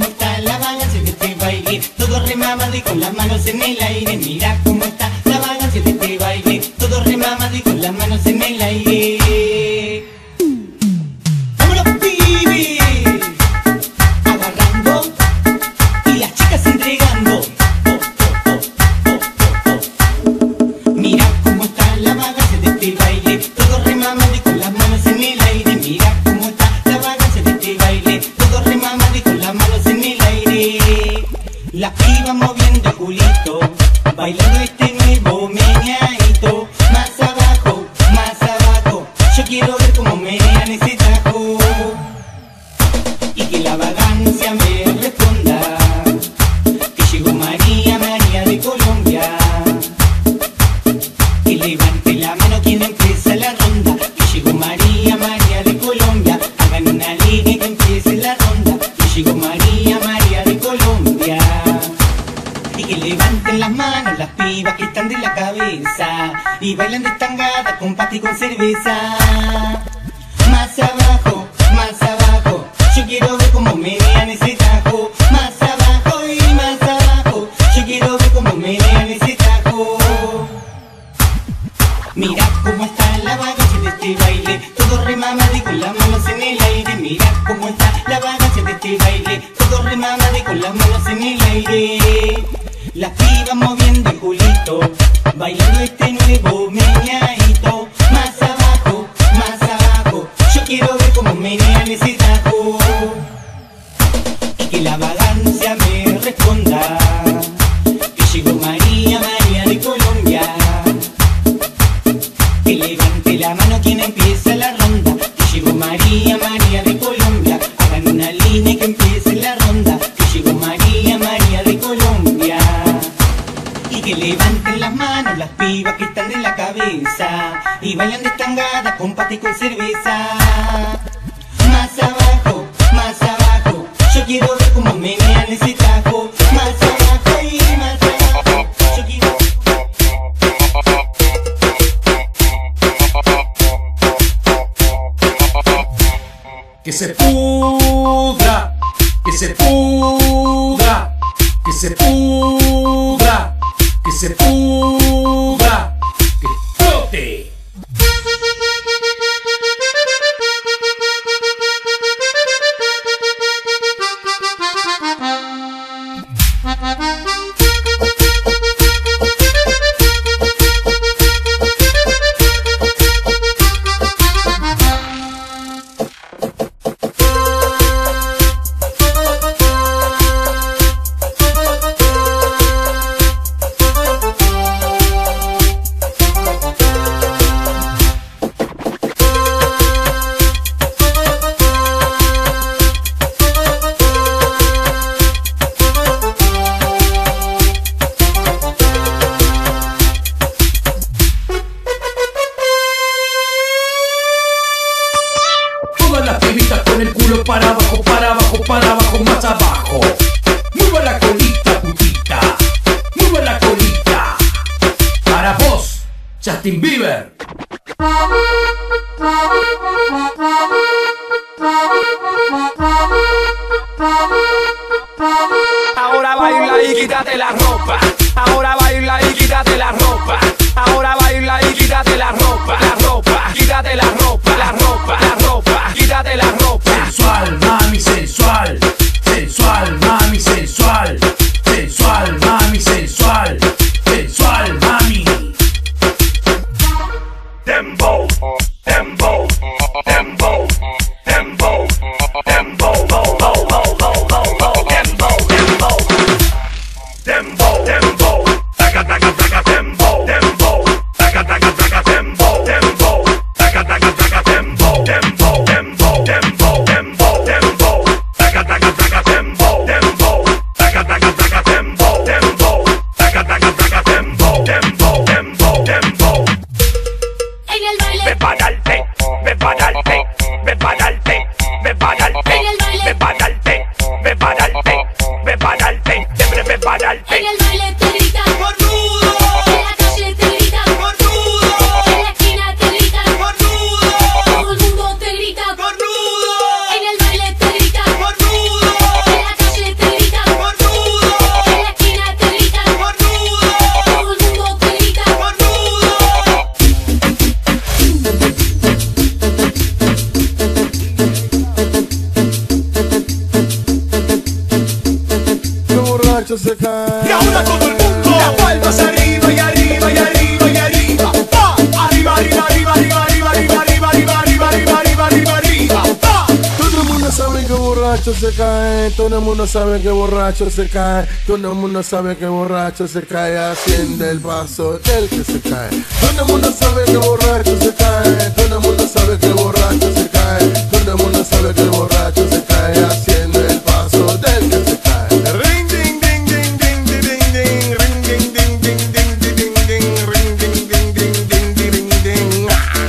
está la vagancia de este baile, todo remamado y con las manos en el aire. Mira cómo está la vagancia de este baile, todo remamado y con las manos en el aire. ¡Vámonos, pibes! Agarrando y las chicas entregando. Mira cómo está la vagancia de este baile, todo remamado y con las manos en el aire. Mira cómo está la vagancia de este baile, todo remamado y con las manos en el aire. La piba moviendo el culito, bailando este nuevo meneadito. Más abajo, más abajo, yo quiero ver cómo menean ese taco. Y que la vagancia me responda, que llegó María, María de Colombia. Que levante la mano quien empieza la ronda, que llegó María, María de Colombia. Hagan una línea y que empiece la ronda, que llegó María, María de Colombia. Y que levanten las manos las pibas que están de la cabeza y bailan destangada con pasta y con cerveza. Más abajo, más abajo, yo quiero ver cómo menean ese taco. Más abajo y más abajo, yo quiero ver cómo menean ese taco. Mira cómo está la vagancia de este baile, todo remamado y con las manos en el aire. Mira cómo está la vagancia de este baile, todo remamado y con las manos en el aire. Las pibas moviendo el culito, bailando este nuevo meneadito. Más abajo, más abajo, yo quiero ver cómo menean ese taco. Y que la vagancia me responda, que llegó María, María de Colombia. Que levante la mano quien empieza la ronda, que llegó María, María de Colombia. Hagan una línea y que empiece la ronda, que llegó María, María de Colombia. Y que levanten las manos las pibas que están de la cabeza y bailan destangada con pasta y con cerveza. Más abajo, más abajo, yo quiero ver cómo menean ese taco. Más abajo y más abajo, yo quiero. Que se pudra, que se pudra, que se pudra, que se pudra, que explote. Para abajo, para abajo, para abajo, más abajo. Mueva la colita, putita. Mueva la colita. Para vos, Justin Bieber. Ahora baila y quítate la ropa. Ahora baila y quítate la ropa. Ahora baila y quítate la ropa. La ropa, quítate la ropa, la ropa, la ropa, quítate la ropa. Sensual, mami, sensual. Sensual, mami, sensual. Sensual, mami, sensual. Sensual, mami. Dembow, dembow, dembow, dembow, dembow, dembow, dembow, dembow, dembow, taca taca taca dembow, dembow, taca taca taca dembow, dembow, taca taca taca dembow, dembow, dembow, dembow, dembow, dembow, taca taca taca dembow, dembow. borracho se cae. Y ahora todo el mundo, las palmas arriba y arriba y arriba y arriba. ¡Pa! Arriba, arriba, arriba, arriba, arriba, arriba, arriba, arriba, arriba, arriba, arriba, arriba, arriba. ¡Pa! Todo el mundo sabe que borracho se cae, todo el mundo sabe que borracho se cae, todo el mundo sabe que borracho se cae, haciendo el paso del que se cae. Todo el mundo sabe que borracho se cae, todo el mundo sabe que borracho se cae, todo el mundo sabe que borracho se cae, haciendo el paso del que se cae. Ring ding ding ding ding ding ding, ring ding ding ding ding ding ding, ring ding ding ding ding ding ding.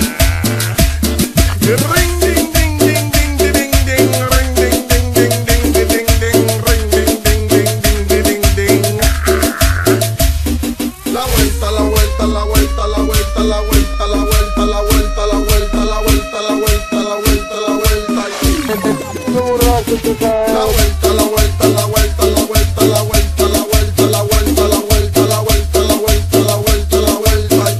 Ring ding ding ding ding ding ding, ring ding ding ding ding ding ding, ring ding ding ding ding ding ding. La vuelta, la vuelta, la vuelta, la vuelta, la vuelta, la vuelta, la vuelta, la vuelta, la vuelta, la vuelta, la vuelta, la vuelta. La vuelta, la vuelta, la vuelta, la vuelta, la vuelta, la vuelta, la vuelta, la vuelta, la vuelta, la vuelta, la vuelta, la vuelta.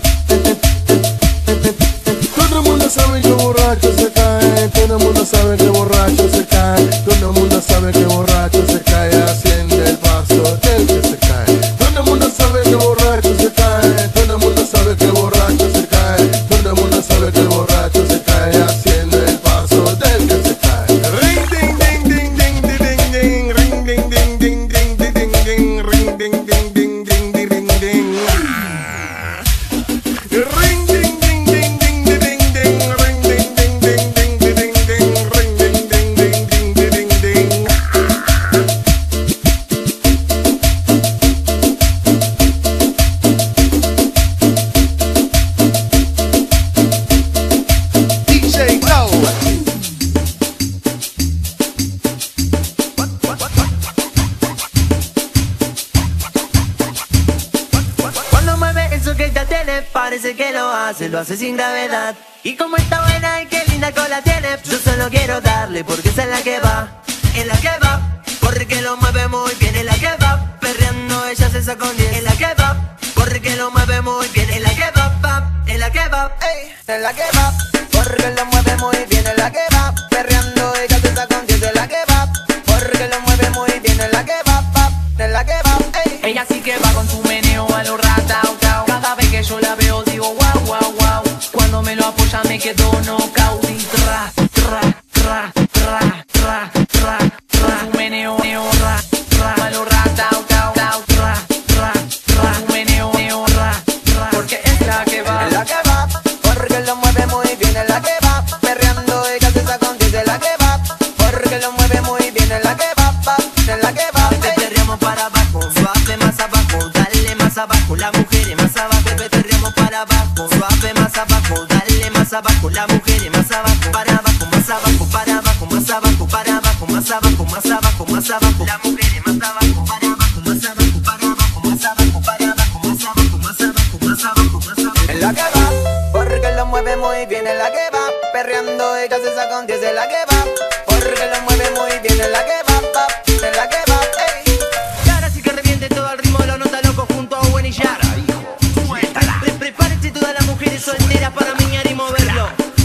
Todo el mundo sabe que borracho se cae, todo el mundo sabe que borracho se cae, todo el mundo sabe que borracho se cae, haciendo el paso del que se cae. Todo el mundo sabe que borracho se cae, todo el mundo sabe que borracho se cae, todo el mundo sabe que borracho se cae, haciendo el paso del que se cae. Ring ding ding ding ding ding ding, ring ding ding ding ding ding ding, ring ding ding ding ding ding ding. Ring ding ding ding ding ding ding, ring ding ding ding ding ding ding, ring ding ding ding ding ding ding. D J Tao. Cuando mueve eso que ya tiene, parece que lo hace, lo hace sin gravedad. Y como está buena y qué linda cola tiene, yo solo quiero darle porque esa es la que va, es la que va. Porque lo mueve muy bien, es la que va. Perreando ella se saca con diez, es la que va. Porque lo mueve muy bien, es la que va, va, es la que va, ey, es la que va. Porque lo mueve muy bien, es la que va. Perreando ella se saca con diez, es la que va. Porque lo mueve muy bien, es la que va, va, es la que va, ey. Ella sí que va con su meneo a lo ratao, tao. Cada vez que yo la veo digo wow, wow, wow. Cuando me lo apoya me quedo knockout y tra, tra, tra, tra, tra, tra, tra. Su meneo, neo, ra, ra, a lo ratao, tao, tao, tra, tra, tra. Su meneo, neo, ra, ra. Porque es la que va, es la que va. Porque lo mueve muy bien, es la que va. Perreando ella se saca con diez, es la que va. Porque lo mueve muy bien, es la que va, va, es la que va. Perreamos para abajo, suave más abajo, dale más abajo, la mujer es más abajo. Perreamos para abajo, suave más abajo, dale más abajo, la mujer es más abajo. Para abajo, más abajo, para abajo, más abajo, para abajo, más abajo, más abajo, más abajo, la mujer es más abajo. Para abajo, más abajo, para abajo, más abajo, para abajo, más abajo, más abajo, más abajo, más abajo. Es la que va, porque lo mueve muy bien, es la que va. Perreando ella se saca con diez, es la que va. Porque lo mueve muy bien, es la que va, va, es la que va, ey. Y ahora sí que reviente todo el ritmo de la nota loco junto a Owen y Yara. Pre- Prepárense todas las mujeres solteras para meñar y moverlo.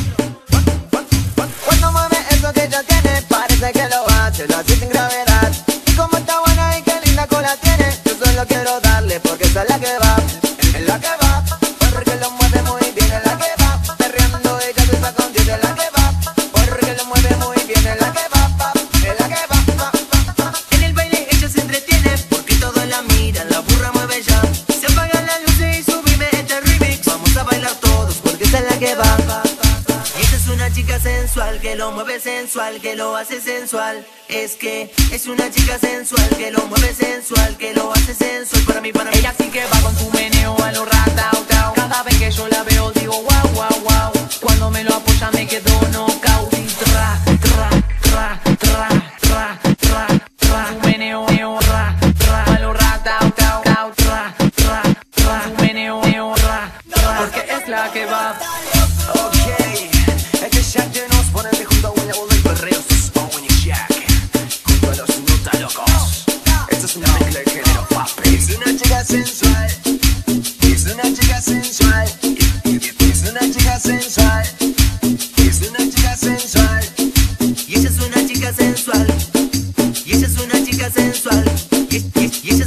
Cuando mueve eso que ella tiene, parece que lo hace, lo hace sin gravedad. Y como está buena y qué linda cola tiene, yo solo quiero darle porque esa es la que va, es la que va. Porque lo mueve muy bien, es la que va. Perreando ella se saca con diez, es la que va. Porque lo mueve muy bien, es la que va, va, es la que va, va, va, va. En el baile ella se entretiene porque todos la miran, la burra mueve ya. Se apagan las luces y subime este remix. Vamos a bailar todos porque esa es la que va, va, va. Y esta es una chica sensual que lo mueve sensual, que lo hace sensual. Es que es una chica sensual que lo mueve sensual, que lo hace sensual. Para mí, para mí. ella sí que va con su meneo a lo ratao, tao. Cada vez que yo la veo digo wow, wow, wow. Cuando me lo apoya me quedo knockout y tra, tra, tra, tra, tra, tra, tra. Su meneo, neo, ra, ra, a lo ratao, tao, tao, tra, tra, tra. Su meneo, neo, ra, ra. Porque es la que va. Ok, este Shaq de nos pone de junto a Willy Willy Perreo, sus Owen y Jack, junto a los Nota Locos. Esto es una mezcla de género, papi. Es una chica sensual, es una chica sensual, es una chica sensual, es una chica sensual. Y ella es una chica sensual, y ella es una chica sensual, y, y, y ella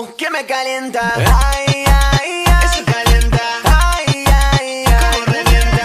que me calienta. Ay, ay, ay, eso calienta. Ay, ay, ay, como revienta.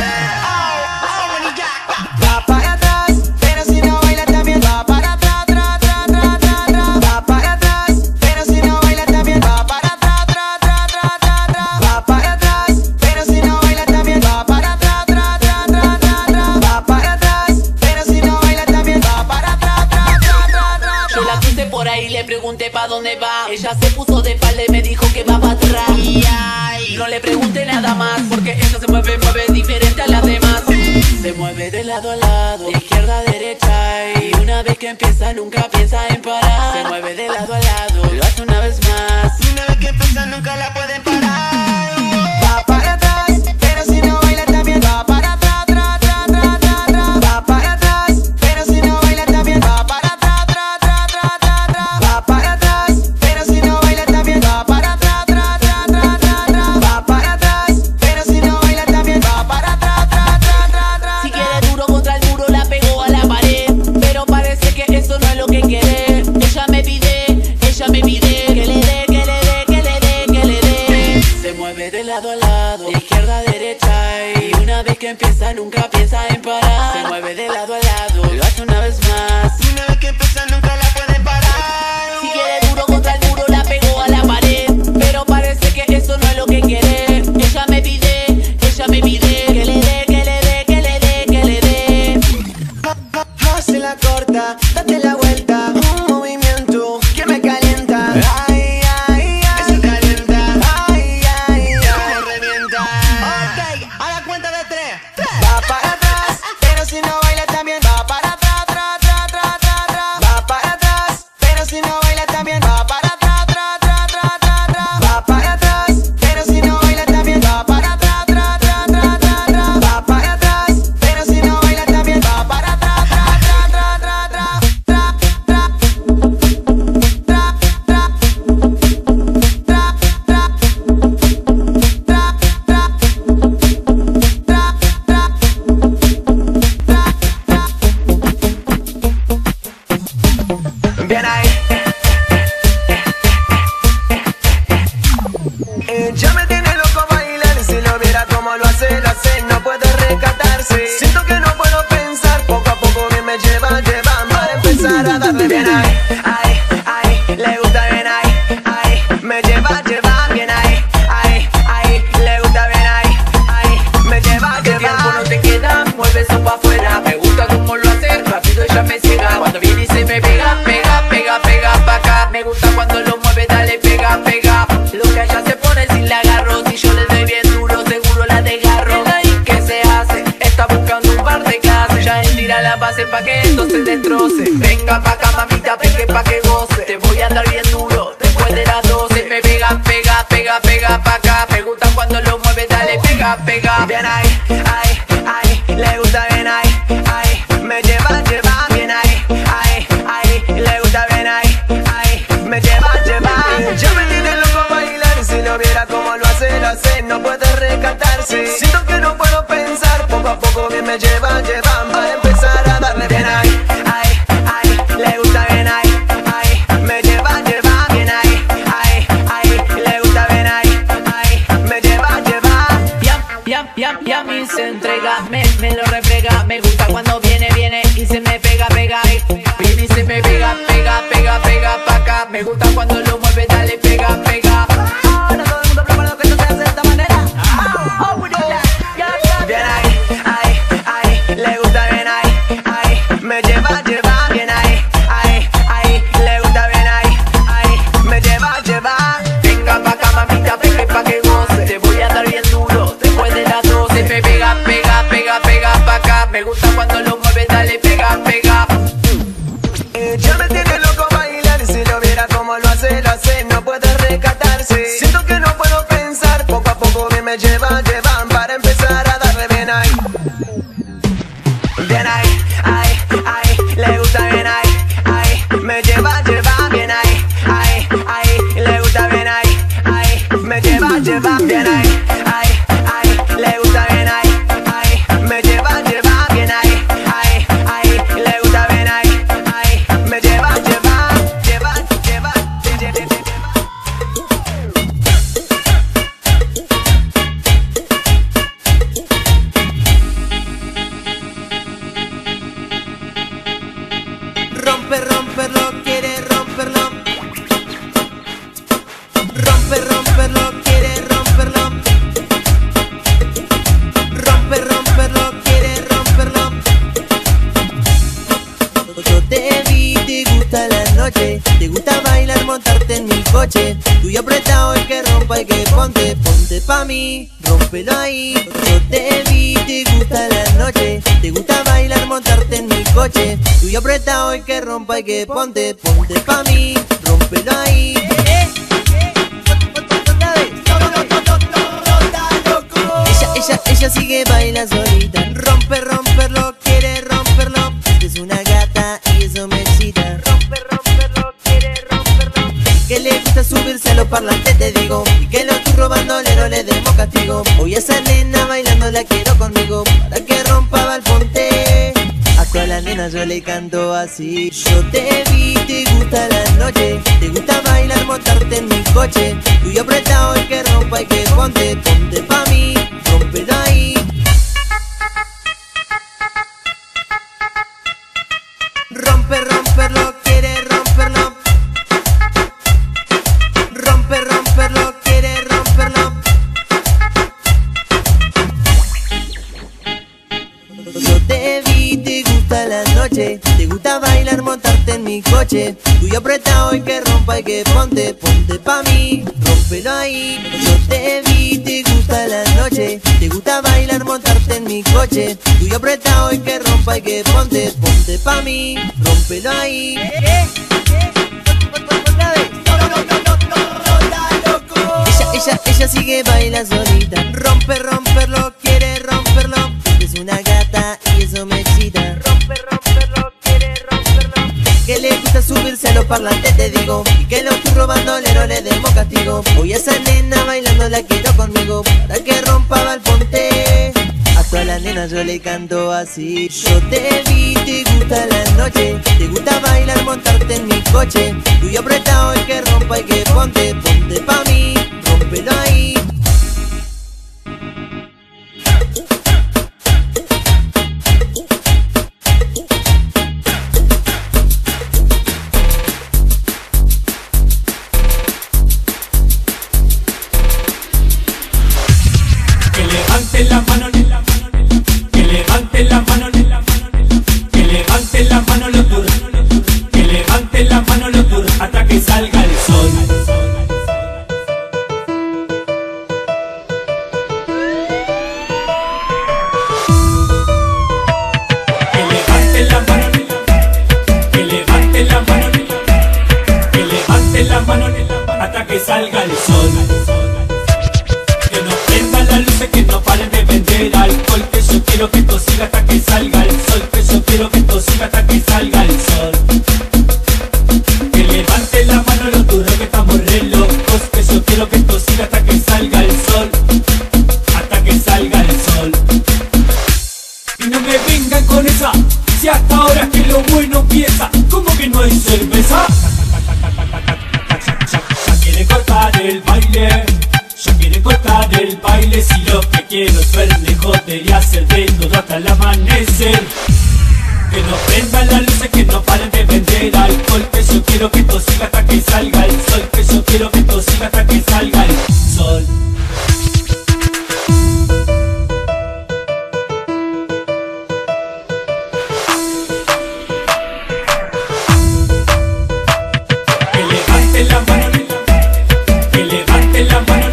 Va para atrás, pero si no baila también va para atrás, tra, tra, tra, tra, tra. Va para atrás, pero si no baila también va para atrás, tra, tra, tra, tra, tra. Va para atrás, pero si no baila también va para atrás, tra, tra, tra, tra, tra. Va para atrás, pero si no baila también va para atrás, tra, tra, tra, tra. Yo la crucé por ahí, le pregunté pa' dónde va. Ella se puso de espalda y me dijo que va para atrás. Y ay, no le pregunté nada más, porque ella se mueve, mueve diferente a las demás. Se mueve de lado a lado, de izquierda a derecha, y una vez que empieza nunca piensa en parar. Se mueve de lado a lado, lo hace una vez más. Una vez que empieza nunca la pueden parar. Va para atrás, pero si no baila también va para atrás, tra, tra, tra, tra, tra. Va para atrás, pero si no baila también va para atrás, tra, tra, tra, tra, tra. Va para atrás, pero si no baila también va para atrás, tra, tra, tra, tra, tra. Va para atrás, pero si no baila también va para atrás, tra, tra, tra, tra. Si quiere duro contra el muro la pegó a la pared, pero parece que eso no es lo que quiere. Ella me pide, ella me pide que le dé, que le dé, que le dé, que le dé. Se mueve de lado a lado, de izquierda a derecha, y una vez que empieza nunca piensa en parar. Se mueve de lado a lado, lo hace una vez más. Una vez que empieza nunca la pueden parar. Si quiere duro contra el muro la pegó a la pared, pero parece que eso no es lo que quiere. Ella me pide, ella me pide que le dé, que le dé, que le dé, que le dé. Hace la corta, date la vuelta, un movimiento que me calienta. Ay, ay, ay, eso calienta. Ay, ay, ay, como revienta. Ok, a la cuenta de tres. Va para atrás, pero si no baila también va para atrás, tra, tra, tra, tra, tra. Va para atrás, pero si no baila también va para atrás, tra, tra, tra, tra, tra. Va para atrás, pero si no baila también va para atrás, tra, tra, tra, tra, tra. Va para atrás, pero si no baila también va para atrás, tra, tra, tra, tra, tra, tra, tra, tra, tra, bien ahí. Ella me tiene loco bailar, y si lo viera como lo hace, lo hace, no puede rescatarse. Siento que no puedo pensar, poco a poco bien me lleva, lleva, para empezar a darle bien ahí, ahí, ahí, le gusta bien ahí, ahí, me lleva, lleva, bien ahí, ahí, ahí, le gusta bien ahí, ahí, me lleva, ¿Qué lleva. tiempo no te queda? Mueve eso pa' afuera. Me gusta cómo lo hace, rápido ella me ciega. Cuando viene y se me pega, pega, pega, pega pa' acá. Me gusta cuando lo mueve, dale, pega, pega. Lo que ella se pone si la agarro, si yo le doy bien duro, seguro la desgarro. Bien ahí, ¿qué se hace? Está buscando un par de clases. Ya él tira la base pa' que esto se destroce. Venga pa' acá, mamita, pegue pa' que goce. Te voy a dar bien duro, después de las doce. Me pega, pega, pega, pega pa' acá. Me gusta cuando lo mueve, dale, pega, pega. Bien ahí, ahí, ahí, le gusta bien ahí, ahí, me lleva, lleva, bien ahí, ahí, ahí, le gusta bien ahí, ahí, me lleva, lleva. Ella me tiene loco bailar, y si lo viera como lo hace, lo hace, no puede rescatarse. Siento que no puedo pensar, poco a poco bien me lleva, lleva, para empezar a darle bien ahí, ahí, ahí, le gusta bien ahí, ahí, me lleva, lleva, bien ahí, ahí, ahí, le gusta bien ahí, ahí, me lleva, lleva. Yam, yam, yam, yam, y se entrega, me, me lo refrega. Me gusta cuando viene, viene y se me pega, pega. Viene y se me pega, pega, pega, pega pa' acá. Me gusta cuando lo mueve, dale, pega, pega. Ahora todo el mundo preparado que esto se hace de esta manera. Oh, oh, bien ahí, ahí, ahí, le gusta bien ahí, ahí, me lleva, romperlo, quiere romperlo. Rompe, romperlo, quiere romperlo. Yo te vi, te gusta la noche, te gusta bailar, montarte en mi coche. Tuyo apretado el que rompa y que ponte, ponte pa' mí, rómpelo ahí. Yo te vi, te gusta la noche, te gusta bailar, montarte en mi coche. Tuyo apretado el que rompa y que ponte, ponte pa' mí, rómpelo ahí. Ella, ella, ella sigue baila solita, rompe, romperlo, quiere romperlo. Es una gata y eso me excita. Rompe, romperlo, quiere romperlo. Que le gusta subirse a los parlantes, te digo, y que los churros bandoleros le demos castigo. Hoy a esa nena bailando la quiero conmigo, para que rompa Valponte. A toda la nena yo le canto así. Yo te vi, te gusta la noche, te gusta bailar, montarte en mi coche. Tuyo apretado el que rompa y que ponte, ponte pa' mí, rómpelo ahí. Rompe, romperlo, quiere romperlo. Rompe, romperlo, quiere romperlo. Yo te vi, te gusta la noche, te gusta bailar, montarte en mi coche. Tuyo apretado y que rompa y que ponte, ponte pa' mí, rómpelo ahí. Yo te vi, te gusta la noche, te gusta bailar, montarte en mi coche. Tuyo apretado y que rompa y que ponte, ponte pa' mí, rómpelo ahí. Ella, ella, ella sigue baila solita, rompe, romperlo, quiere romperlo. Es una gata y eso me excita. Rompe, romperlo, quiere romperlo. Que le gusta subirse a los parlantes, te digo, y que los churros bandoleros le demos castigo. Hoy a esa nena bailando la quiero conmigo, para que rompa Valponte. A toda la nena yo le canto así. Yo te vi, te gusta la noche, te gusta bailar, montarte en mi coche. Tuyo apretado el que rompa y que ponte, ponte pa' mí, rómpelo ahí. levante la mano, que levante la mano, que levante la mano los tur, que levante la mano los tur hasta que salga el sol. Que levante la mano, que levante la mano, que levante la mano hasta que salga el sol. Que no paren de vender alcohol, que yo quiero que esto siga hasta que salga el sol, que yo quiero que esto siga hasta que salga el sol. Que levante la mano los turros que estamos re locos, que yo quiero que esto siga hasta que salga el sol, hasta que salga el sol. Y no me vengan con esa, si hasta ahora es que lo bueno empieza, ¿cómo que no hay cerveza? Ya quiere cortar el baile, yo quiero cortar el baile, si lo que quiero es verle joder y hacer de todo hasta el amanecer. Que no prendan las luces, que no paren de vender alcohol, que yo quiero que esto siga hasta que salga el sol, que yo quiero que esto siga hasta que salga el sol. Que levante la mano, que levante la mano,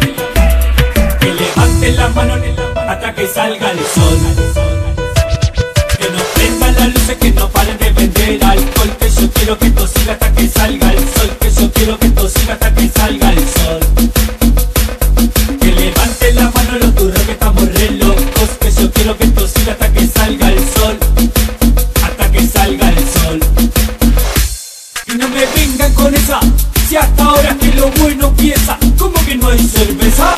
la mano hasta que salga el sol. Que no prendan las luces, que no paren de vender alcohol, que yo quiero que esto siga hasta que salga el sol, que yo quiero que esto siga hasta que salga el sol. Que levante la mano los turros que estamos re locos, que yo quiero que esto siga hasta que salga el sol, hasta que salga el sol. Y no me vengan con esa, si hasta ahora es que lo bueno empieza, ¿cómo que no hay cerveza?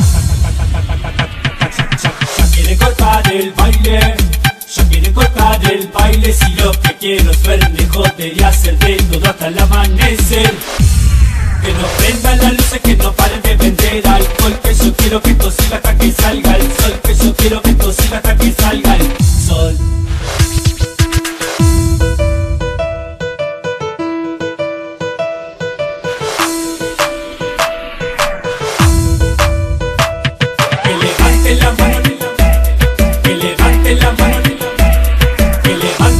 Ya quiere cortar el baile, yo quiero cortar el baile, si lo que quiero es verle joder y hacer de todo hasta el amanecer. Que no prendan las luces, que no paren de vender alcohol, que yo quiero que esto siga hasta que salga el sol, que yo quiero que esto siga hasta que salga el sol.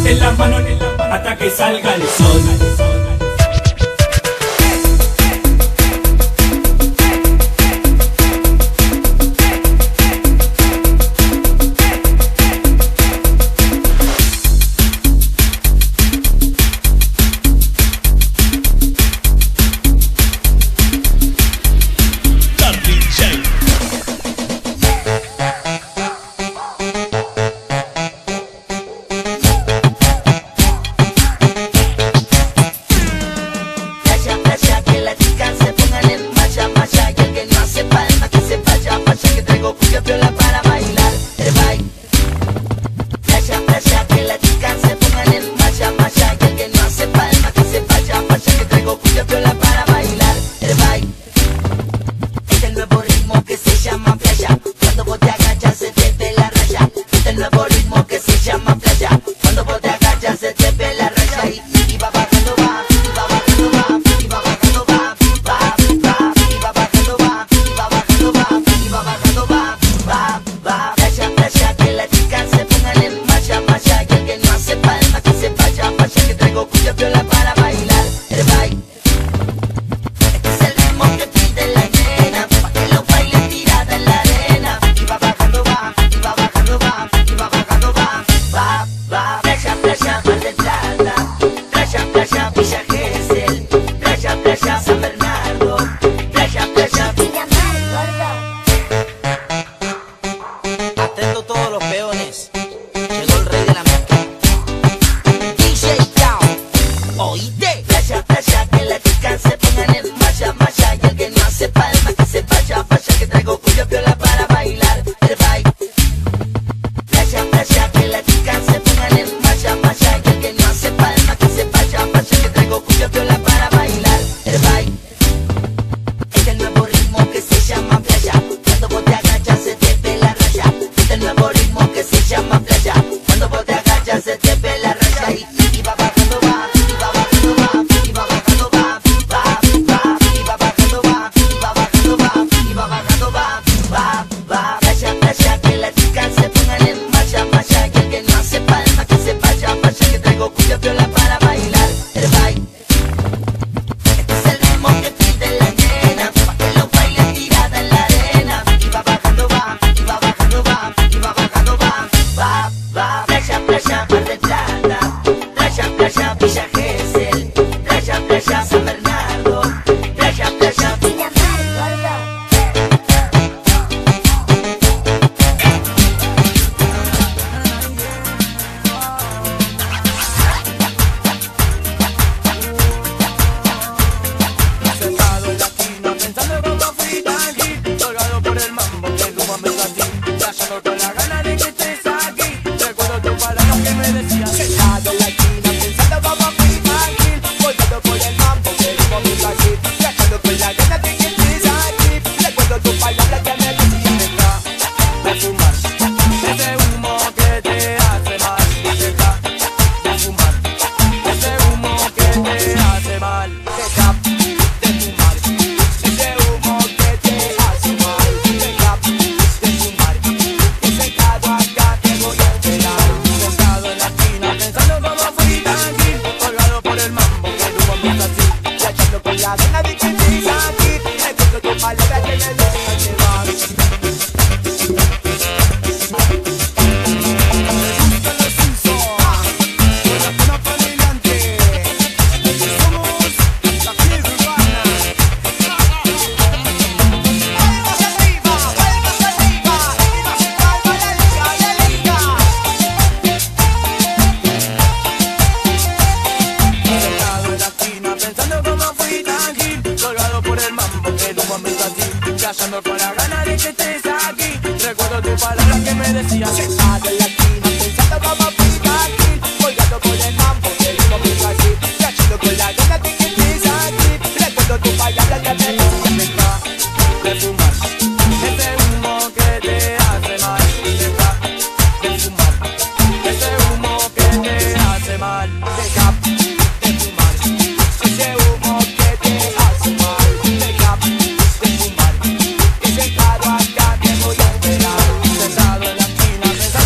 en las manos, hasta que salga el sol. Sentado en la esquina pensando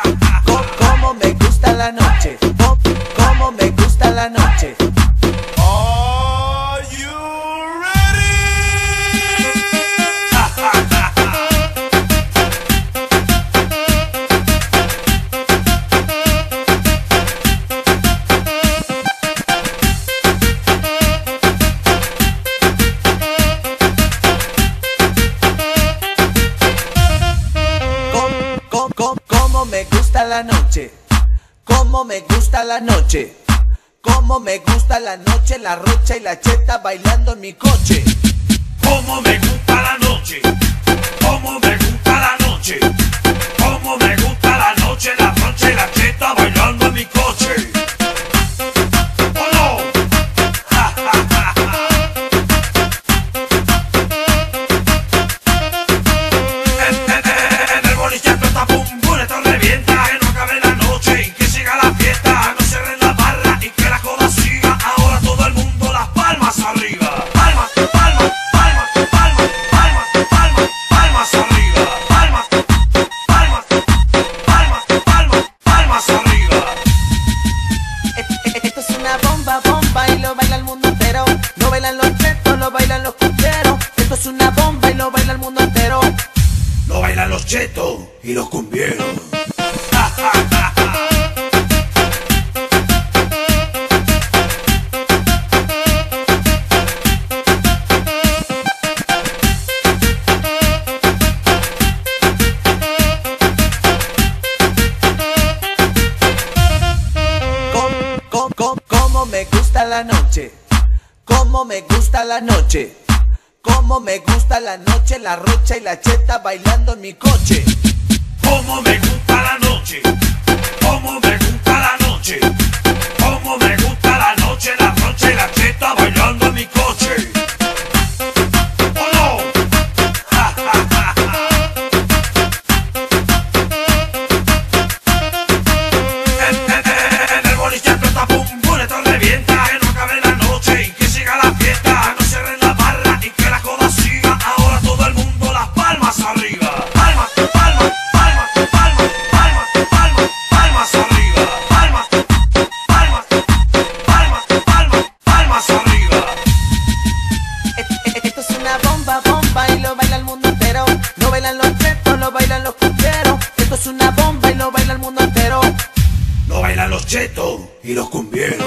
Como me gusta la noche, como me gusta la noche. Are you ready? Como me gusta la noche, como me gusta la noche, como me gusta la noche, la rocha y la cheta bailando en mi coche. Como me gusta la noche, como me gusta la noche, como me gusta la noche, la rocha y la cheta bailando en mi coche. ¡Oh no! ¡Ja, ja, ja, ja! En, en, en el boliche explota, pum, pum, esto revienta. Que no acabe la noche y que siga la fiesta. No cierren la barra y que la joda siga. Ahora todo el mundo las palmas arriba. Palmas, palmas, palmas, palmas, palmas, palmas, palmas arriba. Palmas, palmas, palmas, palmas, palmas arriba. Esto es una bomba, bomba y lo baila el mundo entero. Lo bailan los chetos, lo bailan los cumberos. Esto es una bomba y lo baila el mundo entero. Lo bailan los chetos y los cumbieros. Ja, ja, ja, ja. Como, como, como me gusta la noche, como me gusta la noche, como me gusta la noche, la rocha y la cheta bailando en mi coche. Como me gusta la noche, como me gusta la noche, como me gusta la noche, la rocha y la cheta bailando en mi coche. ¡Oh no! ¡Ja, ja, ja, ja! En, en, en el boliche explota, pum, pum, esto revienta. Que no acabe la noche y que siga la fiesta. No cierren la barra y que la joda siga. Ahora todo el mundo las palmas arriba. Palmas, palmas, palmas, palmas, palmas, palmas, palmas arriba. Palmas, palmas, palmas, palmas, palmas arriba. Esto es una bomba, bomba y lo baila el mundo entero. Lo bailan los chetos, lo bailan los cumberos. Esto es una bomba y lo baila el mundo entero. Lo bailan los chetos y los cumbieros.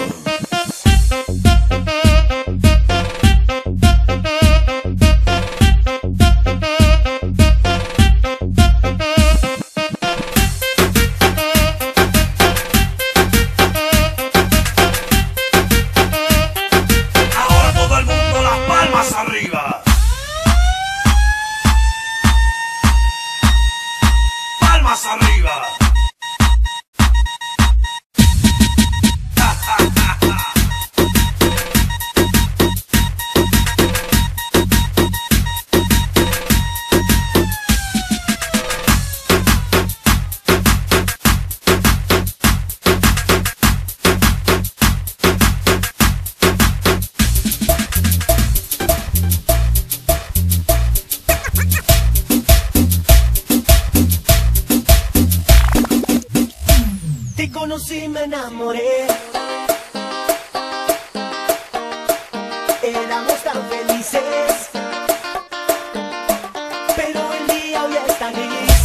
Ahora todo el mundo las palmas arriba. Palmas arriba. Te conocí y me enamoré. Éramos tan felices, pero el día hoy está gris.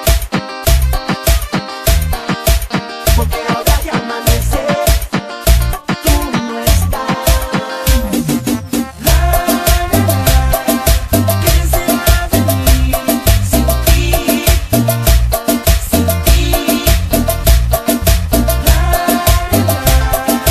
Porque ahora ya amanece, tú no estás. La, la, la, ¿qué será de mí sin ti? Sin ti. La, la, la.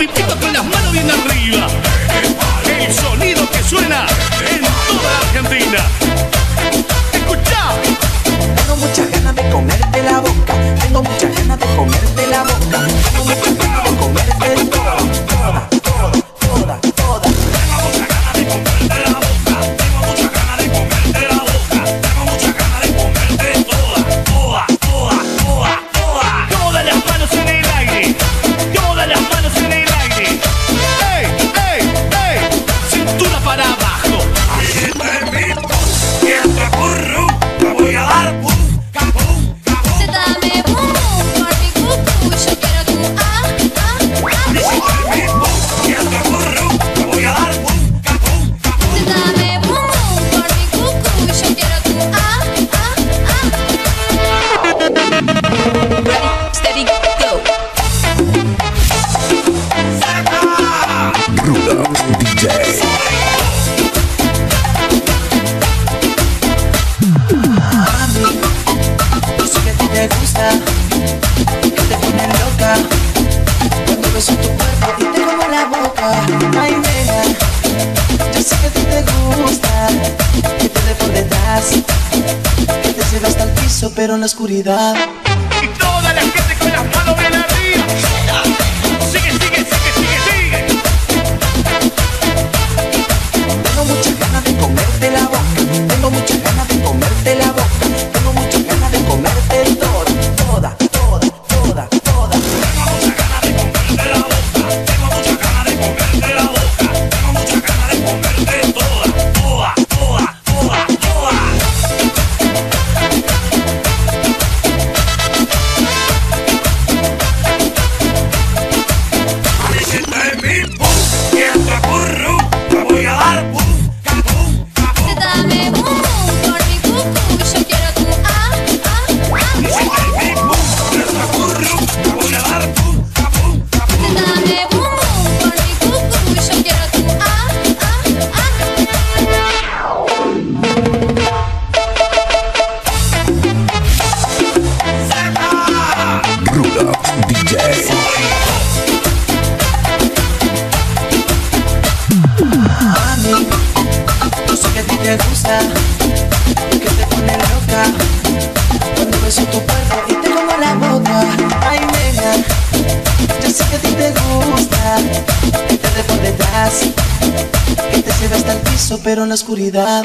chiquitos con las manos bien arriba. El sonido que suena en toda la Argentina. Escuchá. Tengo muchas ganas de comerte la boca. Tengo muchas ganas de comerte la boca. Tengo muchas ganas de comerte toda, toda, toda, toda, toda. Tengo muchas ganas de comerte la boca. Tengo muchas ganas de comerte la boca. Tengo muchas ganas de comerte toda, toda, toda, toda, toda. Todas las manos en el aire. Todas las manos en el aire. ¡Ey, ey, ey! Cintura para abajo. Este es mi pum, y este burro me voy a dar pum, capum, capum. Dame boom boom por mi cucu, yo quiero tu ah, ah, ah. Este es mi pum, y este burro me voy a dar pum, capum, capum. Dame boom boom por mi cucu, yo quiero tu ah, ah, ah. Ready, steady, go. Ruda D J. Yo sé que a ti te gusta, que te pone loca cuando beso tu cuerpo y te como la boca. Ay, nena, yo sé que a ti te gusta, que te dé por detrás, que te lleve hasta el piso pero en la oscuridad. Y toda la gente con las manos bien arriba. Sigue, sigue, sigue, sigue, sigue. Tengo muchas ganas de comerte la boca, tengo muchas ganas de comerte la boca, tengo muchas ganas de comerte toda, toda, toda, toda, toda. Tengo muchas ganas de comerte la boca. Tengo muchas ganas de comerte la boca. Tengo muchas ganas de comerte toda, toda, toda, toda, toda. Este es mi pum, y este burro me voy a dar pum, capum, capum. Dame boom boom por mi cucu, yo quiero tu ah, ah, ah. Este es mi pum, y este burro me voy a dar pum, capum, capum. Dame boom boom por mi cucu, yo quiero tu ah, ah, Ruda D J. Mami, yo sé que a ti te gusta, que te pone loca cuando beso tu cuerpo y te como la boca. Ay, nena, yo sé que a ti te gusta, que te dé por detrás, que te lleve hasta el piso pero en la oscuridad.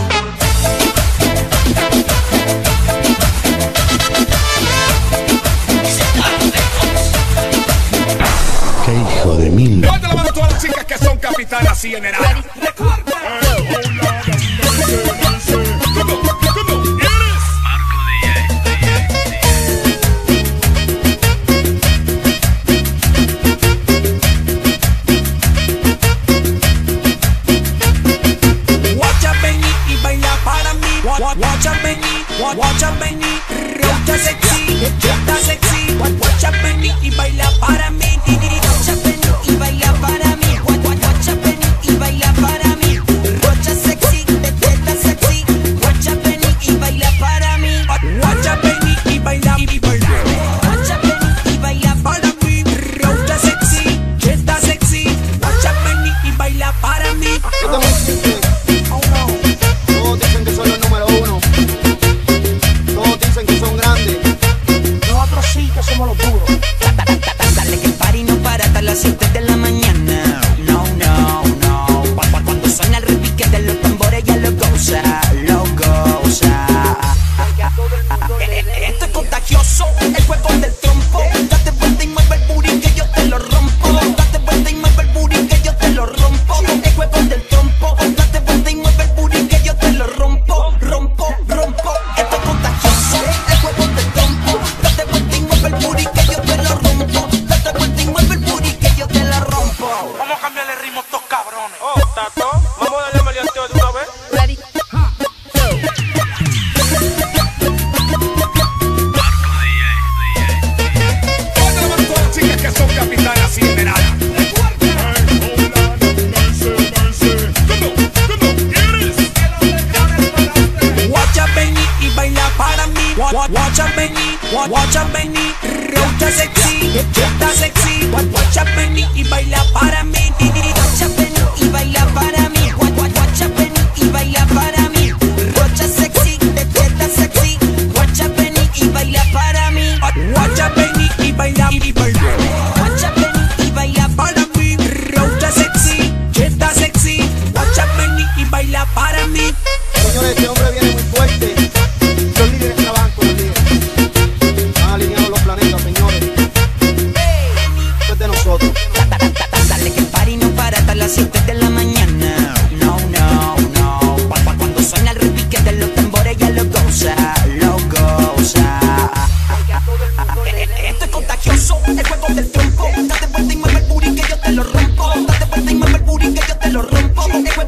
Qué hijo de mil. Levanta la mano a todas las chicas que son capitanas y generalas. Guacha vení y baila para mí. Guacha vení, guacha vení, está sexy, está sexy. Guacha vení y baila para mí. Guacha vení y baila para mí. Guacha vení y baila para mí. Guacha sexy, está sexy. Guacha vení y baila para mí. Guacha vení y baila y baila. Guacha vení y baila para mí. Guacha sexy, está sexy. Guacha vení y baila para mí. Todos dicen que son los número uno. Todos dicen que son grandes. Nosotros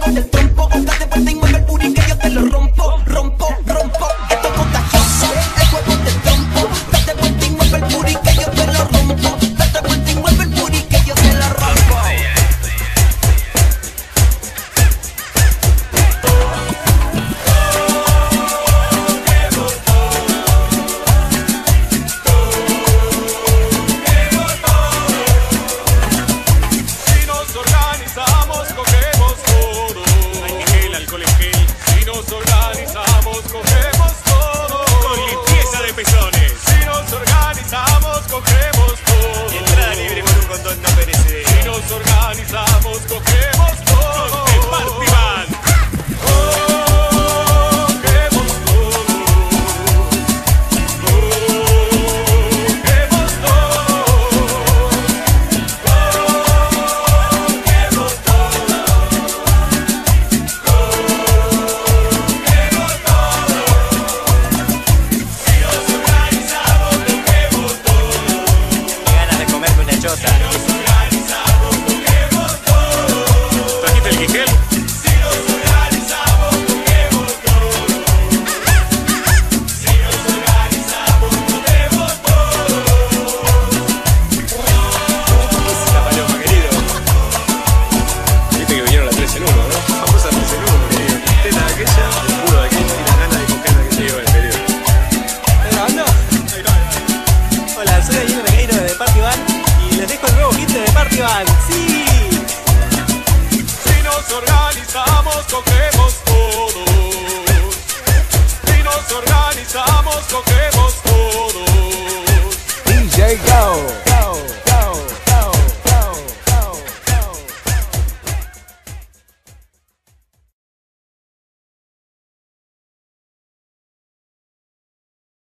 fuego del trompo. Date vuelta y mueve el booty que yo te lo rompo, rompo, rompo. Esto es contagioso, el juego del trompo. Date vuelta y mueve el booty que yo te lo rompo. Date vuelta y mueve el booty que yo te lo rompo. Cogemos todos.